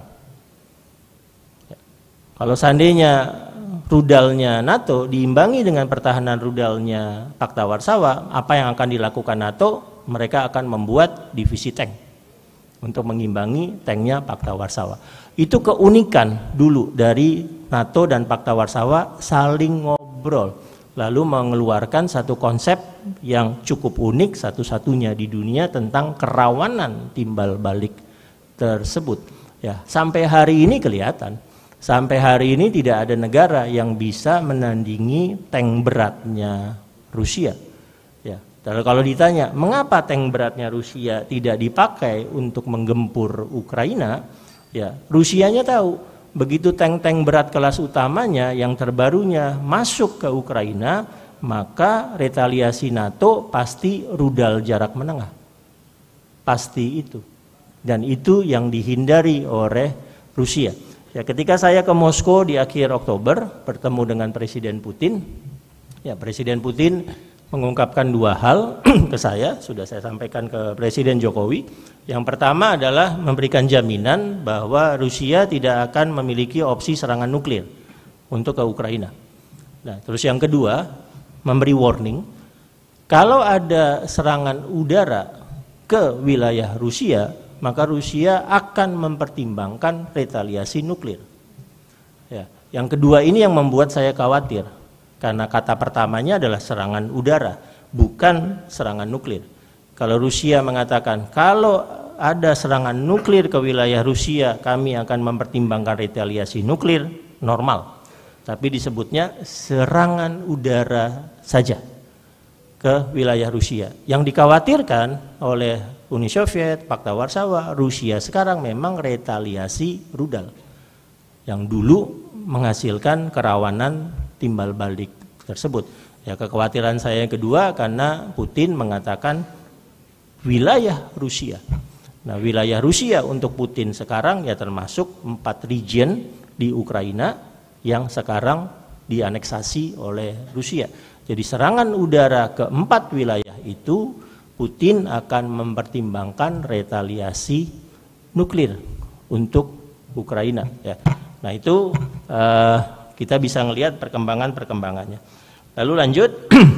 [SPEAKER 11] Ya. Kalau seandainya rudalnya NATO diimbangi dengan pertahanan rudalnya Pakta Warsawa, apa yang akan dilakukan NATO? Mereka akan membuat divisi tank untuk mengimbangi tanknya Pakta Warsawa. Itu keunikan dulu dari NATO dan Pakta Warsawa saling ngobrol, lalu mengeluarkan satu konsep yang cukup unik, satu-satunya di dunia tentang kerawanan timbal balik tersebut. Ya, sampai hari ini kelihatan, sampai hari ini tidak ada negara yang bisa menandingi tank beratnya Rusia. Ya, kalau ditanya mengapa tank beratnya Rusia tidak dipakai untuk menggempur Ukraina, ya Rusianya tahu. Begitu tank-tank berat kelas utamanya yang terbarunya masuk ke Ukraina, maka retaliasi NATO pasti rudal jarak menengah. Pasti itu. Dan itu yang dihindari oleh Rusia. Ya, ketika saya ke Moskow di akhir Oktober bertemu dengan Presiden Putin, ya Presiden Putin mengungkapkan dua hal ke saya, sudah saya sampaikan ke Presiden Jokowi. Yang pertama adalah memberikan jaminan bahwa Rusia tidak akan memiliki opsi serangan nuklir untuk ke Ukraina. Nah, terus yang kedua, memberi warning, kalau ada serangan udara ke wilayah Rusia, maka Rusia akan mempertimbangkan retaliasi nuklir. Ya, yang kedua ini yang membuat saya khawatir. Karena kata pertamanya adalah serangan udara, bukan serangan nuklir. Kalau Rusia mengatakan, kalau ada serangan nuklir ke wilayah Rusia, kami akan mempertimbangkan retaliasi nuklir, normal. Tapi disebutnya serangan udara saja ke wilayah Rusia. Yang dikhawatirkan oleh Uni Soviet, Pakta Warsawa, Rusia sekarang memang retaliasi rudal. Yang dulu menghasilkan kerawanan timbal balik tersebut. Ya, kekhawatiran saya yang kedua karena Putin mengatakan wilayah Rusia. Nah, wilayah Rusia untuk Putin sekarang ya termasuk empat region di Ukraina yang sekarang dianeksasi oleh Rusia. Jadi serangan udara ke empat wilayah itu Putin akan mempertimbangkan retaliasi nuklir untuk Ukraina. Ya. Nah itu uh, kita bisa melihat perkembangan-perkembangannya. Lalu lanjut,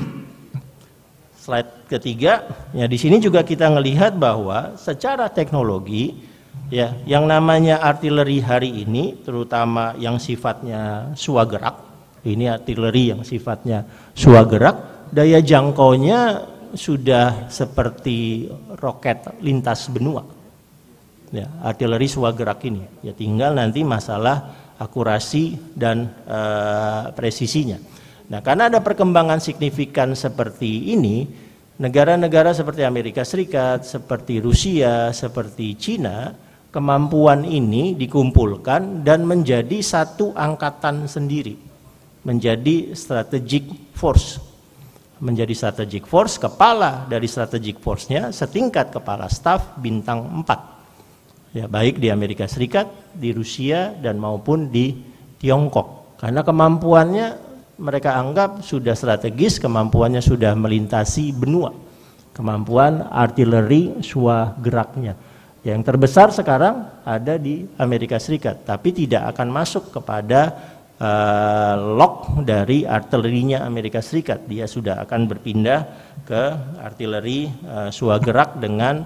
[SPEAKER 11] slide ketiga. Ya di sini juga kita melihat bahwa secara teknologi, ya yang namanya artileri hari ini, terutama yang sifatnya swagerak, ini artileri yang sifatnya swagerak, daya jangkaunya sudah seperti roket lintas benua. Ya, artileri swagerak ini, ya tinggal nanti masalah akurasi dan e, presisinya. Nah, karena ada perkembangan signifikan seperti ini, negara-negara seperti Amerika Serikat, seperti Rusia, seperti Cina, kemampuan ini dikumpulkan dan menjadi satu angkatan sendiri, menjadi strategic force. menjadi strategic force, kepala dari strategic force-nya setingkat kepala staf bintang empat. Ya, baik di Amerika Serikat, di Rusia, dan maupun di Tiongkok. Karena kemampuannya mereka anggap sudah strategis, kemampuannya sudah melintasi benua. Kemampuan artileri swageraknya. Yang terbesar sekarang ada di Amerika Serikat, tapi tidak akan masuk kepada uh, lock dari artilerinya Amerika Serikat. Dia sudah akan berpindah ke artileri uh, swagerak dengan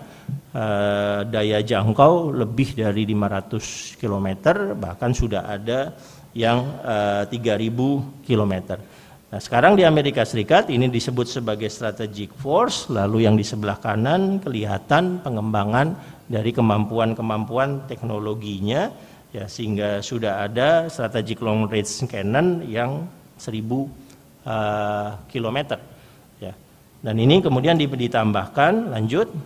[SPEAKER 11] uh, daya jangkau lebih dari lima ratus kilometer, bahkan sudah ada yang uh, tiga ribu kilometer. Nah, sekarang di Amerika Serikat ini disebut sebagai strategic force, lalu yang di sebelah kanan kelihatan pengembangan dari kemampuan-kemampuan teknologinya, ya, sehingga sudah ada strategic long range cannon yang seribu uh, kilometer. Ya. Dan ini kemudian ditambahkan, lanjut,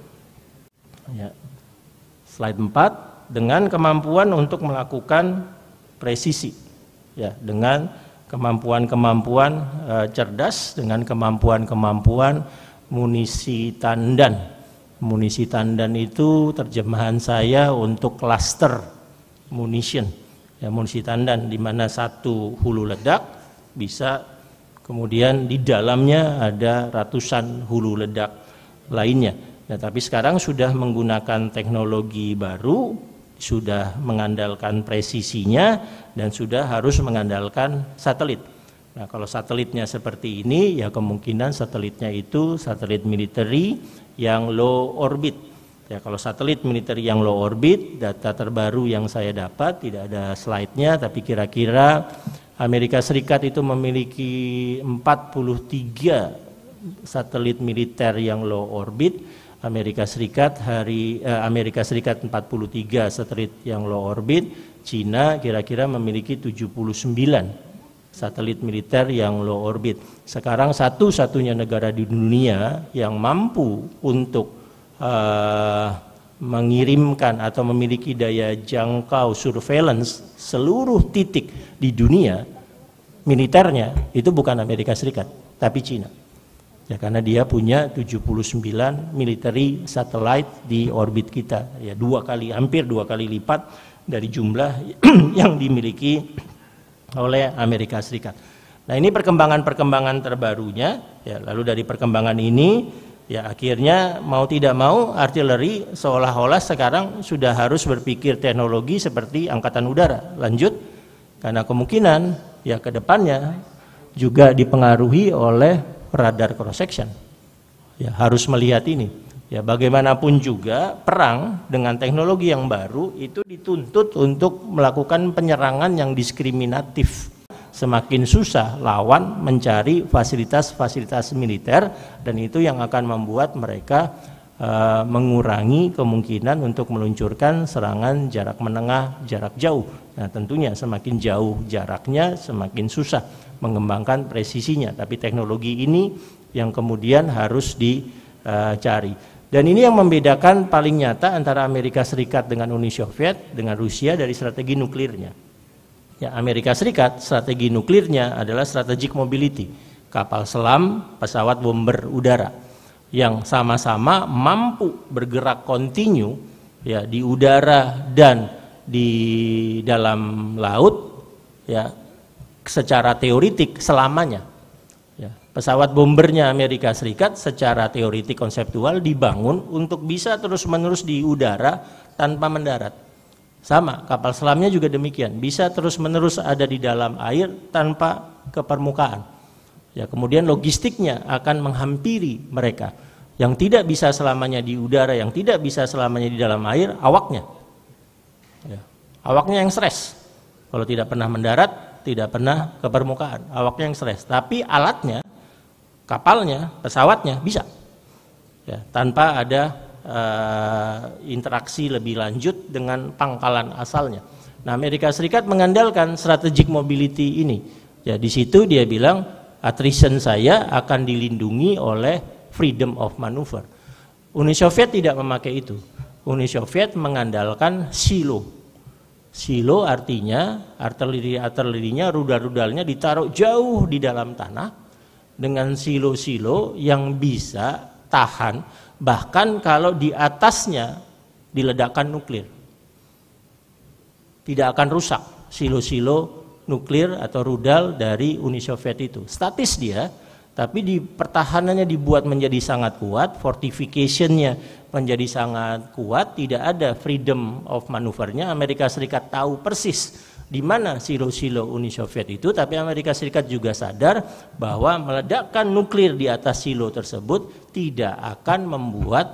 [SPEAKER 11] ya, slide empat, dengan kemampuan untuk melakukan presisi, ya, dengan kemampuan-kemampuan uh, cerdas, dengan kemampuan-kemampuan munisi tandan. Munisi tandan itu terjemahan saya untuk cluster munition. Ya, munisi tandan di mana satu hulu ledak bisa kemudian di dalamnya ada ratusan hulu ledak lainnya. Nah, tapi sekarang sudah menggunakan teknologi baru, sudah mengandalkan presisinya, dan sudah harus mengandalkan satelit. Nah, kalau satelitnya seperti ini, ya kemungkinan satelitnya itu satelit military yang low orbit. Ya, kalau satelit military yang low orbit, data terbaru yang saya dapat, tidak ada slide-nya, tapi kira-kira Amerika Serikat itu memiliki empat puluh tiga satelit militer yang low orbit. Amerika Serikat hari eh, Amerika Serikat empat puluh tiga satelit yang low orbit, Cina kira-kira memiliki tujuh puluh sembilan satelit militer yang low orbit. Sekarang satu-satunya negara di dunia yang mampu untuk uh, mengirimkan atau memiliki daya jangkau surveillance seluruh titik di dunia militernya itu bukan Amerika Serikat, tapi Cina. Ya, karena dia punya tujuh puluh sembilan military satellite di orbit kita, ya dua kali, hampir dua kali lipat dari jumlah yang dimiliki oleh Amerika Serikat. Nah, ini perkembangan-perkembangan terbarunya, ya, lalu dari perkembangan ini, ya akhirnya mau tidak mau artileri seolah-olah sekarang sudah harus berpikir teknologi seperti angkatan udara. Lanjut, karena kemungkinan ya ke depannya juga dipengaruhi oleh radar cross section. Ya, harus melihat ini. Ya, bagaimanapun juga perang dengan teknologi yang baru itu dituntut untuk melakukan penyerangan yang diskriminatif. Semakin susah lawan mencari fasilitas-fasilitas militer, dan itu yang akan membuat mereka uh, mengurangi kemungkinan untuk meluncurkan serangan jarak menengah, jarak jauh. Nah, tentunya semakin jauh jaraknya semakin susah mengembangkan presisinya, tapi teknologi ini yang kemudian harus dicari. Dan ini yang membedakan paling nyata antara Amerika Serikat dengan Uni Soviet dengan Rusia dari strategi nuklirnya. Ya, Amerika Serikat strategi nuklirnya adalah strategic mobility, kapal selam, pesawat bomber udara yang sama-sama mampu bergerak kontinu, ya, di udara dan di dalam laut, ya, secara teoritik selamanya. Ya, pesawat bombernya Amerika Serikat secara teoritik konseptual dibangun untuk bisa terus-menerus di udara tanpa mendarat. Sama, kapal selamnya juga demikian, bisa terus-menerus ada di dalam air tanpa ke permukaan. Ya, kemudian logistiknya akan menghampiri mereka. Yang tidak bisa selamanya di udara, yang tidak bisa selamanya di dalam air, awaknya. Ya, awaknya yang stres. Kalau tidak pernah mendarat, tidak pernah ke permukaan, awaknya yang stres. Tapi alatnya, kapalnya, pesawatnya bisa, ya, tanpa ada uh, interaksi lebih lanjut dengan pangkalan asalnya. Nah, Amerika Serikat mengandalkan strategic mobility ini. Ya, di situ dia bilang attrition saya akan dilindungi oleh freedom of maneuver. Uni Soviet tidak memakai itu. Uni Soviet mengandalkan silo. Silo artinya artileri-artilerinya, rudal-rudalnya ditaruh jauh di dalam tanah, dengan silo-silo yang bisa tahan bahkan kalau di atasnya diledakkan nuklir. Tidak akan rusak silo-silo nuklir atau rudal dari Uni Soviet itu. Statis dia, tapi di pertahanannya dibuat menjadi sangat kuat, fortification-nya menjadi sangat kuat, tidak ada freedom of maneuvernya. Amerika Serikat tahu persis di mana silo-silo Uni Soviet itu, tapi Amerika Serikat juga sadar bahwa meledakkan nuklir di atas silo tersebut tidak akan membuat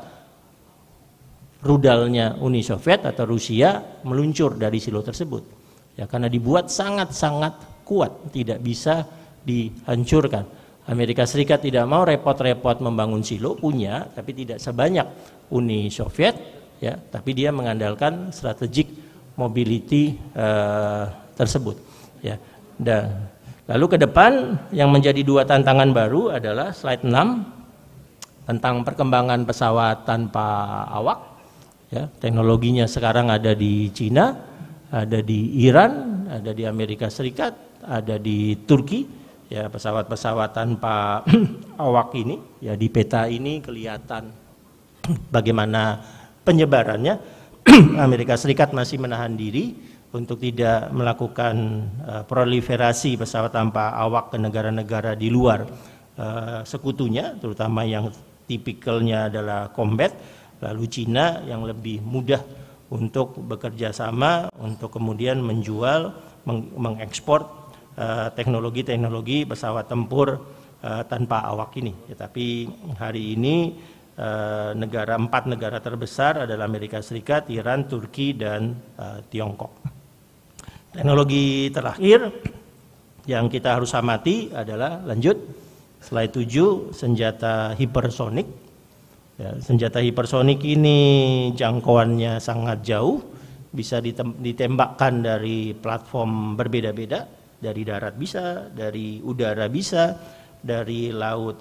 [SPEAKER 11] rudalnya Uni Soviet atau Rusia meluncur dari silo tersebut. Ya, karena dibuat sangat-sangat kuat, tidak bisa dihancurkan. Amerika Serikat tidak mau repot-repot membangun silo, punya, tapi tidak sebanyak Uni Soviet, ya, tapi dia mengandalkan strategic mobility uh, tersebut, ya. Dan lalu ke depan yang menjadi dua tantangan baru adalah slide enam tentang perkembangan pesawat tanpa awak, ya. Teknologinya sekarang ada di Cina, ada di Iran, ada di Amerika Serikat, ada di Turki, ya, pesawat-pesawat tanpa awak ini, ya, di peta ini kelihatan bagaimana penyebarannya. Amerika Serikat masih menahan diri untuk tidak melakukan uh, proliferasi pesawat tanpa awak ke negara-negara di luar uh, sekutunya, terutama yang tipikalnya adalah combat. Lalu Cina yang lebih mudah untuk bekerja sama untuk kemudian menjual, meng mengekspor uh, teknologi-teknologi pesawat tempur uh, tanpa awak ini. Ya, tapi hari ini Uh, negara empat negara terbesar adalah Amerika Serikat, Iran, Turki, dan uh, Tiongkok. Teknologi terakhir yang kita harus amati adalah, lanjut slide tujuh, senjata hipersonik. Ya, senjata hipersonik ini jangkauannya sangat jauh, bisa ditem ditembakkan dari platform berbeda-beda, dari darat bisa, dari udara bisa, dari laut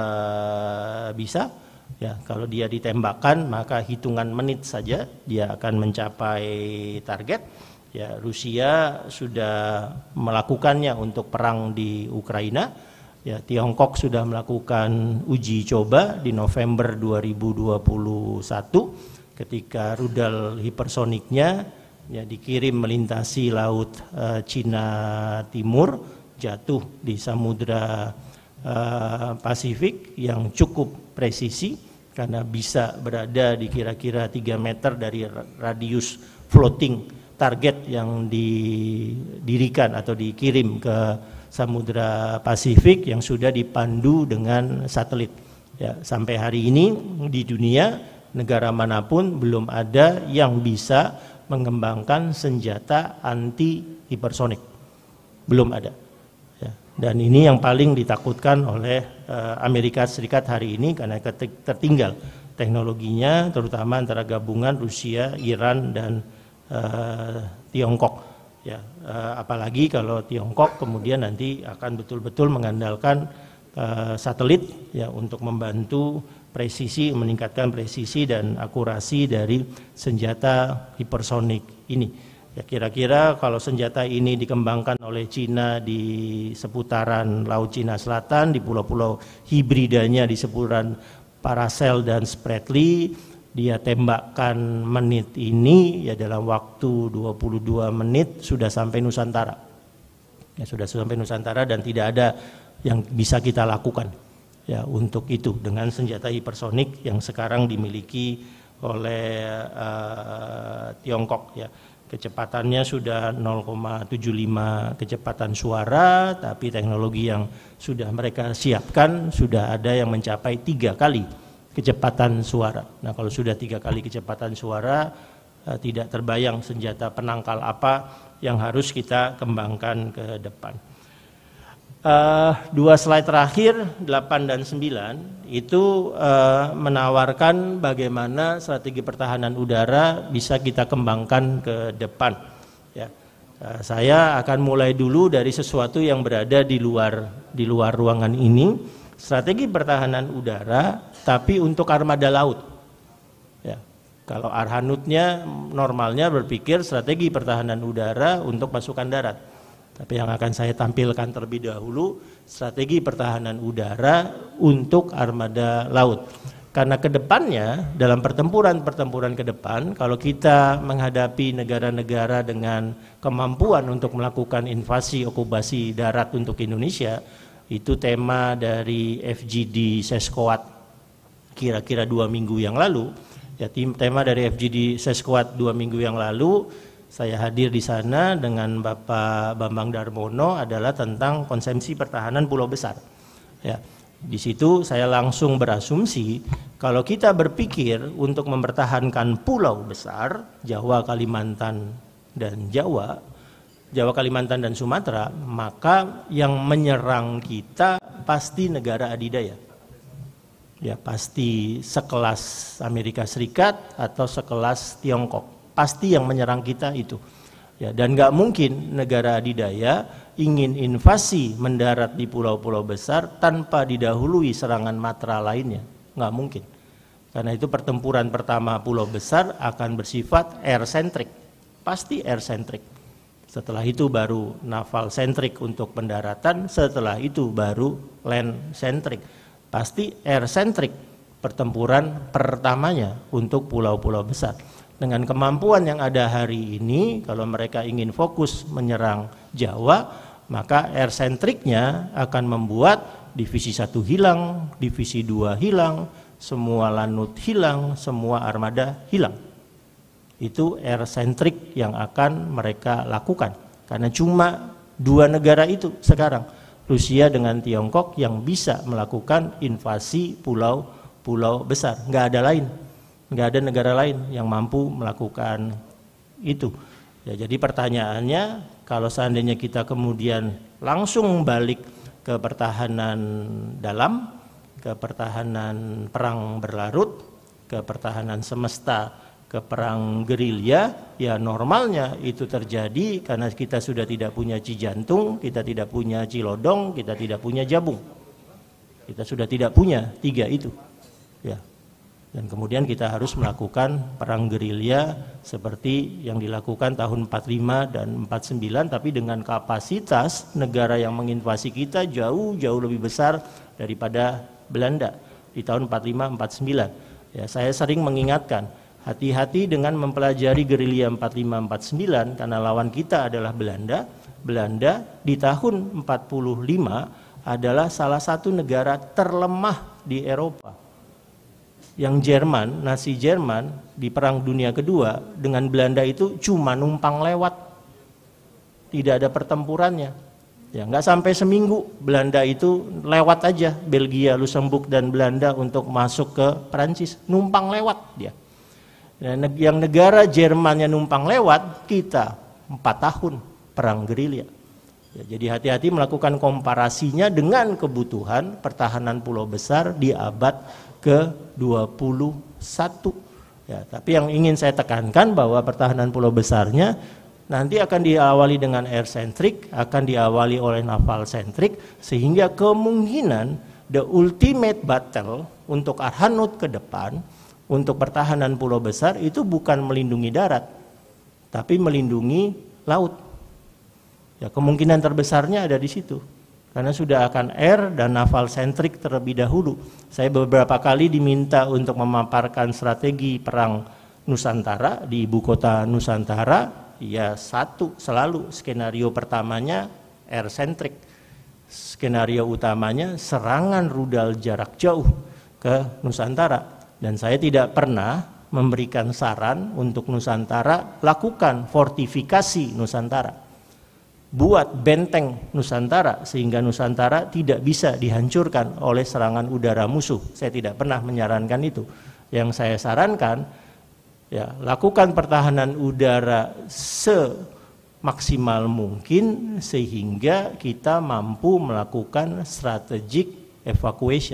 [SPEAKER 11] uh, bisa. Ya, kalau dia ditembakkan maka hitungan menit saja dia akan mencapai target. Ya, Rusia sudah melakukannya untuk perang di Ukraina. Ya, Tiongkok sudah melakukan uji coba di November dua ribu dua puluh satu ketika rudal hipersoniknya, ya, dikirim melintasi laut uh, Cina Timur, jatuh di Samudra uh, Pasifik yang cukup presisi karena bisa berada di kira-kira tiga meter dari radius floating target yang didirikan atau dikirim ke Samudra Pasifik yang sudah dipandu dengan satelit. Ya, sampai hari ini di dunia negara manapun belum ada yang bisa mengembangkan senjata anti hipersonik, belum ada. Ya, dan ini yang paling ditakutkan oleh Amerika Serikat hari ini karena tertinggal teknologinya, terutama antara gabungan Rusia, Iran, dan uh, Tiongkok. Ya, uh, apalagi kalau Tiongkok kemudian nanti akan betul-betul mengandalkan uh, satelit, ya, untuk membantu presisi, meningkatkan presisi dan akurasi dari senjata hipersonik ini. Ya, kira-kira kalau senjata ini dikembangkan oleh Cina di seputaran Laut Cina Selatan, di pulau-pulau hibridanya di seputaran Paracel dan Spratly, dia tembakkan menit ini, ya, dalam waktu dua puluh dua menit sudah sampai Nusantara. Ya, sudah sampai Nusantara dan tidak ada yang bisa kita lakukan, ya, untuk itu dengan senjata hipersonik yang sekarang dimiliki oleh uh, Tiongkok, ya. Kecepatannya sudah nol koma tujuh lima kecepatan suara, tapi teknologi yang sudah mereka siapkan sudah ada yang mencapai tiga kali kecepatan suara. Nah, kalau sudah tiga kali kecepatan suara, eh, tidak terbayang senjata penangkal apa yang harus kita kembangkan ke depan. Uh, dua slide terakhir, delapan dan sembilan, itu uh, menawarkan bagaimana strategi pertahanan udara bisa kita kembangkan ke depan. Ya. Uh, saya akan mulai dulu dari sesuatu yang berada di luar di luar ruangan ini, strategi pertahanan udara, tapi untuk armada laut. Ya. Kalau Arhanutnya normalnya berpikir strategi pertahanan udara untuk pasukan darat. Tapi yang akan saya tampilkan terlebih dahulu strategi pertahanan udara untuk armada laut. Karena kedepannya dalam pertempuran-pertempuran ke depan, kalau kita menghadapi negara-negara dengan kemampuan untuk melakukan invasi okupasi darat untuk Indonesia, itu tema dari F G D Sescoat kira-kira dua minggu yang lalu. Ya, tema dari F G D Sescoat dua minggu yang lalu, saya hadir di sana dengan Bapak Bambang Darmono adalah tentang konsepsi pertahanan pulau besar. Ya. Di situ saya langsung berasumsi kalau kita berpikir untuk mempertahankan pulau besar, Jawa, Kalimantan, dan Jawa, Jawa, Kalimantan, dan Sumatera, maka yang menyerang kita pasti negara adidaya. Ya, pasti sekelas Amerika Serikat atau sekelas Tiongkok. Pasti yang menyerang kita itu. Ya, dan nggak mungkin negara adidaya ingin invasi mendarat di pulau-pulau besar tanpa didahului serangan matra lainnya. Nggak mungkin. Karena itu pertempuran pertama pulau besar akan bersifat air-centric. Pasti air-centric. Setelah itu baru naval-centric untuk pendaratan, setelah itu baru land-centric. Pasti air-centric pertempuran pertamanya untuk pulau-pulau besar. Dengan kemampuan yang ada hari ini, kalau mereka ingin fokus menyerang Jawa, maka air-centricnya akan membuat divisi satu hilang, divisi dua hilang, semua lanut hilang, semua armada hilang. Itu air-centric yang akan mereka lakukan. Karena cuma dua negara itu sekarang, Rusia dengan Tiongkok, yang bisa melakukan invasi pulau-pulau besar. Nggak ada lain. Nggak ada negara lain yang mampu melakukan itu. Ya, jadi pertanyaannya, kalau seandainya kita kemudian langsung balik ke pertahanan dalam, ke pertahanan perang berlarut, ke pertahanan semesta, ke perang gerilya, ya normalnya itu terjadi karena kita sudah tidak punya Cijantung, kita tidak punya Cilodong, kita tidak punya Jabung. Kita sudah tidak punya tiga itu. Ya. Dan kemudian kita harus melakukan perang gerilya seperti yang dilakukan tahun empat puluh lima dan empat puluh sembilan, tapi dengan kapasitas negara yang menginvasi kita jauh-jauh lebih besar daripada Belanda di tahun empat puluh lima empat puluh sembilan. Ya, saya sering mengingatkan, hati-hati dengan mempelajari gerilya empat puluh lima empat puluh sembilan karena lawan kita adalah Belanda. Belanda di tahun empat puluh lima adalah salah satu negara terlemah di Eropa. Yang Jerman, Nazi Jerman di Perang Dunia Kedua dengan Belanda itu cuma numpang lewat, tidak ada pertempurannya. Ya, nggak sampai seminggu Belanda itu lewat aja, Belgia, Luxembourg dan Belanda untuk masuk ke Perancis, numpang lewat dia. Dan yang negara Jermannya numpang lewat, kita empat tahun perang gerilya. Ya, jadi hati-hati melakukan komparasinya dengan kebutuhan pertahanan pulau besar di abad ke dua puluh satu. Ya, tapi yang ingin saya tekankan bahwa pertahanan pulau besarnya nanti akan diawali dengan air-centric, akan diawali oleh naval-centric, sehingga kemungkinan the ultimate battle untuk Arhanud ke depan, untuk pertahanan pulau besar itu bukan melindungi darat, tapi melindungi laut. Ya, kemungkinan terbesarnya ada di situ. Karena sudah akan air dan naval centric terlebih dahulu. Saya beberapa kali diminta untuk memaparkan strategi perang Nusantara di ibu kota Nusantara. Ya, satu selalu skenario pertamanya air centric. Skenario utamanya serangan rudal jarak jauh ke Nusantara. Dan saya tidak pernah memberikan saran untuk Nusantara lakukan fortifikasi Nusantara. Buat benteng Nusantara sehingga Nusantara tidak bisa dihancurkan oleh serangan udara musuh. Saya tidak pernah menyarankan itu. Yang saya sarankan, ya, lakukan pertahanan udara semaksimal mungkin sehingga kita mampu melakukan strategic evacuation.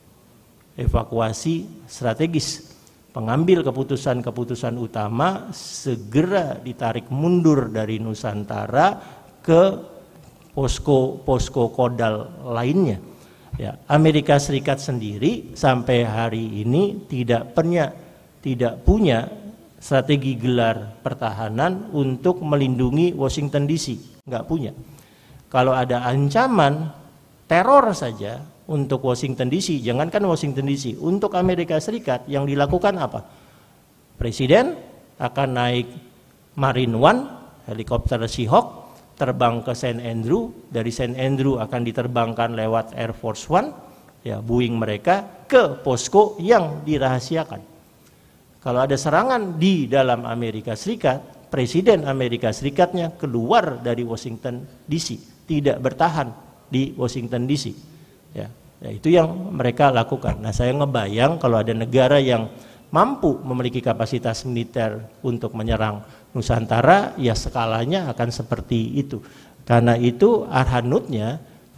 [SPEAKER 11] Evakuasi strategis. Pengambil keputusan-keputusan utama segera ditarik mundur dari Nusantara ke posko-posko kodal lainnya. Ya, Amerika Serikat sendiri sampai hari ini tidak punya tidak punya strategi gelar pertahanan untuk melindungi Washington D C, nggak punya. Kalau ada ancaman teror saja untuk Washington D C, jangankan Washington D C, untuk Amerika Serikat yang dilakukan apa? Presiden akan naik Marine One, helikopter Seahawk, terbang ke Saint Andrew, dari Saint Andrew akan diterbangkan lewat Air Force One, ya Boeing mereka ke posko yang dirahasiakan. Kalau ada serangan di dalam Amerika Serikat, Presiden Amerika Serikatnya keluar dari Washington D C, tidak bertahan di Washington D C. Ya, ya itu yang mereka lakukan. Nah, saya ngebayang kalau ada negara yang mampu memiliki kapasitas militer untuk menyerang Nusantara, ya skalanya akan seperti itu. Karena itu arhanutnya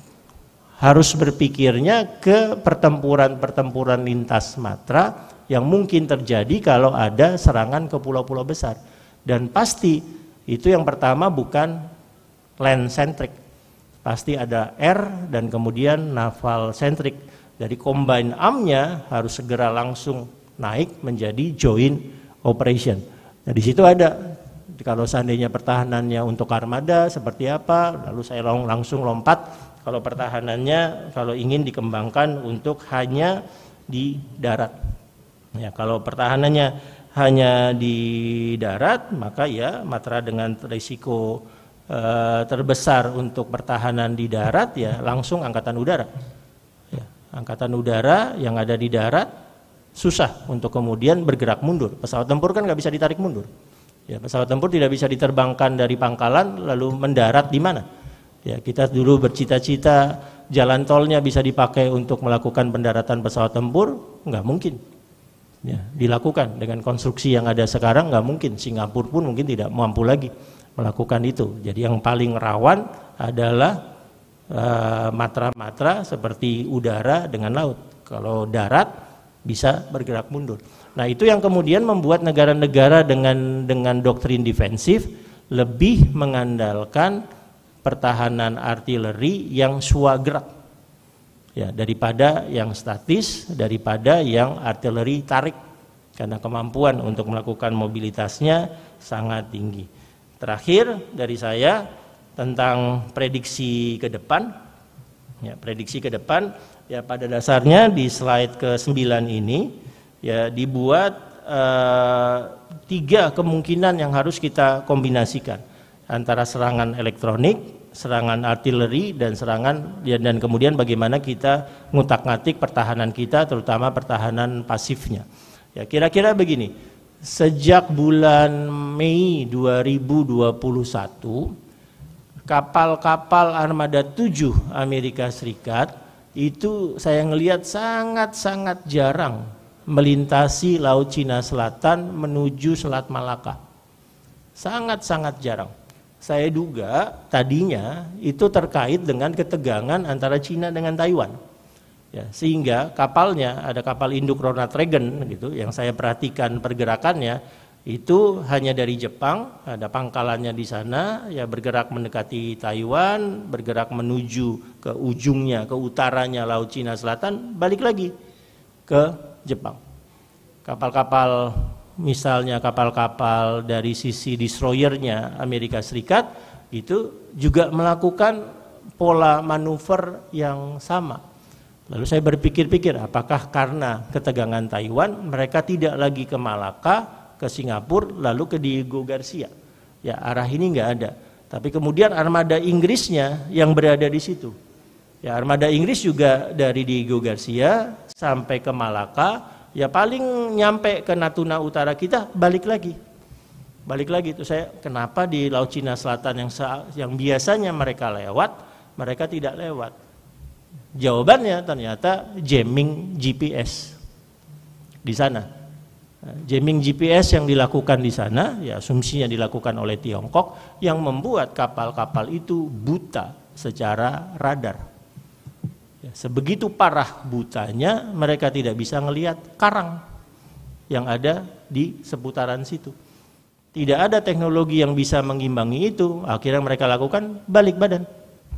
[SPEAKER 11] harus berpikirnya ke pertempuran-pertempuran lintas matra yang mungkin terjadi kalau ada serangan ke pulau-pulau besar. Dan pasti itu yang pertama bukan land centric, pasti ada air dan kemudian naval centric. Dari combine arm-nya harus segera langsung naik menjadi joint operation. Nah, di situ ada kalau seandainya pertahanannya untuk armada seperti apa, lalu saya langsung lompat kalau pertahanannya kalau ingin dikembangkan untuk hanya di darat. Ya, kalau pertahanannya hanya di darat, maka ya Matra dengan risiko eh, terbesar untuk pertahanan di darat ya langsung angkatan udara. Ya, angkatan udara yang ada di darat susah untuk kemudian bergerak mundur. Pesawat tempur kan nggak bisa ditarik mundur. Ya, pesawat tempur tidak bisa diterbangkan dari pangkalan lalu mendarat di mana? Ya, kita dulu bercita-cita jalan tolnya bisa dipakai untuk melakukan pendaratan pesawat tempur, nggak mungkin. Ya, dilakukan dengan konstruksi yang ada sekarang nggak mungkin. Singapura pun mungkin tidak mampu lagi melakukan itu. Jadi yang paling rawan adalah matra-matra uh, seperti udara dengan laut. Kalau darat bisa bergerak mundur. Nah, itu yang kemudian membuat negara-negara dengan dengan doktrin defensif lebih mengandalkan pertahanan artileri yang swagerak. Ya, daripada yang statis, daripada yang artileri tarik, karena kemampuan untuk melakukan mobilitasnya sangat tinggi. Terakhir dari saya tentang prediksi ke depan. Ya, prediksi ke depan ya pada dasarnya di slide ke sembilan ini ya dibuat eh, tiga kemungkinan yang harus kita kombinasikan antara serangan elektronik, serangan artileri dan serangan ya, dan kemudian bagaimana kita ngutak-ngatik pertahanan kita terutama pertahanan pasifnya. Ya kira-kira begini, sejak bulan Mei dua ribu dua puluh satu kapal-kapal armada tujuh Amerika Serikat itu saya ngelihat sangat-sangat jarang melintasi Laut Cina Selatan menuju Selat Malaka. Sangat-sangat jarang. Saya duga tadinya itu terkait dengan ketegangan antara Cina dengan Taiwan. Ya, sehingga kapalnya ada kapal induk Ronald Reagan gitu yang saya perhatikan pergerakannya itu hanya dari Jepang, ada pangkalannya di sana, ya bergerak mendekati Taiwan, bergerak menuju ke ujungnya, ke utaranya Laut Cina Selatan, balik lagi ke Jepang. Kapal-kapal misalnya kapal-kapal dari sisi destroyernya Amerika Serikat itu juga melakukan pola manuver yang sama. Lalu saya berpikir-pikir apakah karena ketegangan Taiwan mereka tidak lagi ke Malaka, ke Singapura, lalu ke Diego Garcia. Ya arah ini nggak ada. Tapi kemudian armada Inggrisnya yang berada di situ. Ya armada Inggris juga dari Diego Garcia sampai ke Malaka. Ya paling nyampe ke Natuna Utara kita balik lagi, balik lagi itu saya kenapa di Laut Cina Selatan yang yang biasanya mereka lewat, mereka tidak lewat. Jawabannya ternyata jamming G P S di sana. Jamming G P S yang dilakukan di sana, ya asumsinya dilakukan oleh Tiongkok yang membuat kapal-kapal itu buta secara radar. Sebegitu parah butanya mereka tidak bisa melihat karang yang ada di seputaran situ. Tidak ada teknologi yang bisa mengimbangi itu. Akhirnya mereka lakukan balik badan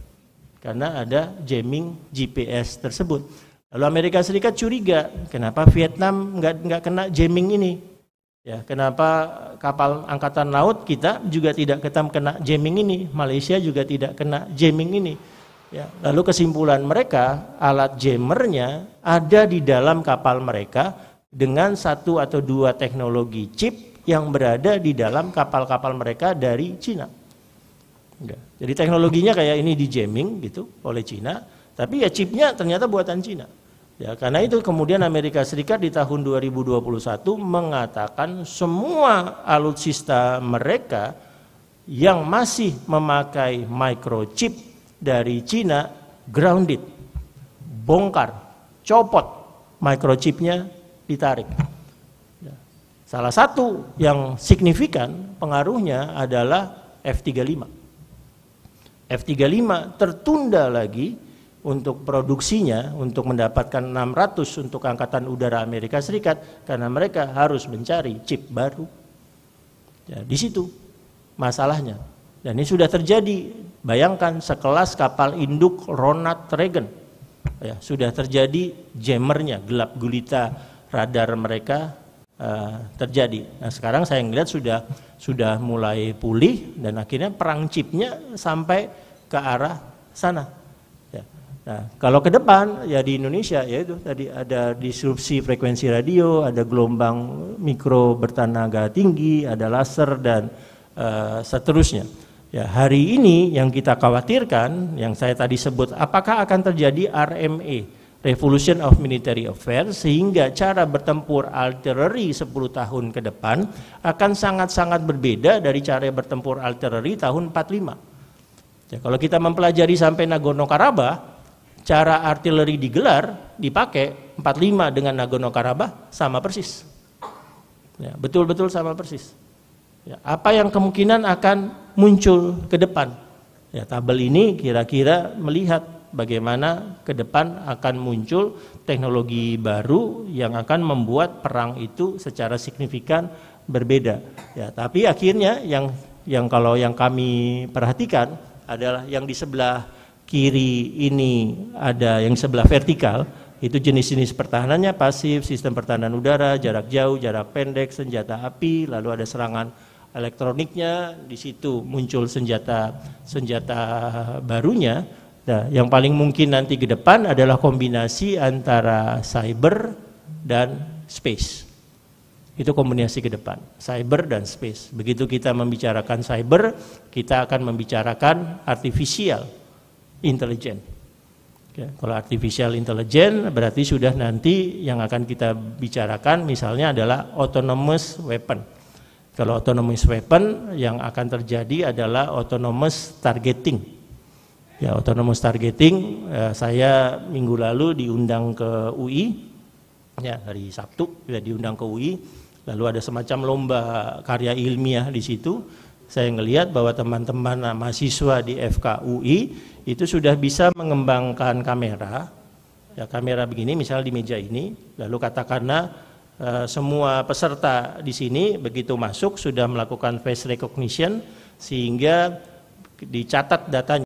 [SPEAKER 11] karena ada jamming G P S tersebut. Lalu Amerika Serikat curiga kenapa Vietnam nggak nggak kena jamming ini. Ya, kenapa kapal angkatan laut kita juga tidak kena jamming ini, Malaysia juga tidak kena jamming ini. Ya, lalu kesimpulan mereka, alat jammernya ada di dalam kapal mereka dengan satu atau dua teknologi chip yang berada di dalam kapal-kapal mereka dari Cina. Ya, jadi teknologinya kayak ini di jamming gitu oleh Cina, tapi ya chipnya ternyata buatan Cina. Ya, karena itu kemudian Amerika Serikat di tahun dua ribu dua puluh satu mengatakan semua alutsista mereka yang masih memakai microchip dari Cina grounded, bongkar, copot microchipnya, ditarik. Ya. Salah satu yang signifikan pengaruhnya adalah F tiga puluh lima. F tiga puluh lima tertunda lagi untuk produksinya, untuk mendapatkan enam ratus untuk Angkatan Udara Amerika Serikat, karena mereka harus mencari chip baru. Ya, di situ masalahnya. Dan ini sudah terjadi. Bayangkan sekelas kapal induk Ronald Reagan, ya, sudah terjadi jammernya, gelap gulita radar mereka uh, terjadi. Nah sekarang saya melihat sudah sudah mulai pulih dan akhirnya perang chipnya sampai ke arah sana. Nah, kalau ke depan ya di Indonesia ya itu tadi ada disrupsi frekuensi radio, ada gelombang mikro bertenaga tinggi, ada laser dan uh, seterusnya. Ya, hari ini yang kita khawatirkan, yang saya tadi sebut, apakah akan terjadi R M A, Revolution of Military Affairs, sehingga cara bertempur artileri sepuluh tahun ke depan akan sangat-sangat berbeda dari cara bertempur artileri tahun empat puluh lima. Ya, kalau kita mempelajari sampai Nagorno-Karabakh, cara artileri digelar, dipakai empat puluh lima dengan Nagorno-Karabakh sama persis. Ya, betul-betul sama persis. Ya, apa yang kemungkinan akan muncul ke depan? Ya, tabel ini kira-kira melihat bagaimana ke depan akan muncul teknologi baru yang akan membuat perang itu secara signifikan berbeda. Ya, tapi akhirnya yang yang kalau yang kami perhatikan adalah yang di sebelah kiri ini ada yang sebelah vertikal, itu jenis-jenis pertahanannya pasif, sistem pertahanan udara, jarak jauh, jarak pendek, senjata api, lalu ada serangan elektroniknya, di situ muncul senjata senjata barunya. Nah, yang paling mungkin nanti ke depan adalah kombinasi antara cyber dan space. Itu kombinasi ke depan, cyber dan space. Begitu kita membicarakan cyber, kita akan membicarakan artificial intelijen. Oke, kalau artificial intelligence berarti sudah nanti yang akan kita bicarakan misalnya adalah autonomous weapon. Kalau autonomous weapon yang akan terjadi adalah autonomous targeting. Ya, autonomous targeting eh, saya minggu lalu diundang ke U I, ya hari Sabtu ya diundang ke U I, lalu ada semacam lomba karya ilmiah di situ. Saya ngelihat bahwa teman-teman mahasiswa di F K U I itu sudah bisa mengembangkan kamera, ya kamera begini misalnya di meja ini, lalu katakanlah e, semua peserta di sini begitu masuk sudah melakukan face recognition sehingga dicatat datanya.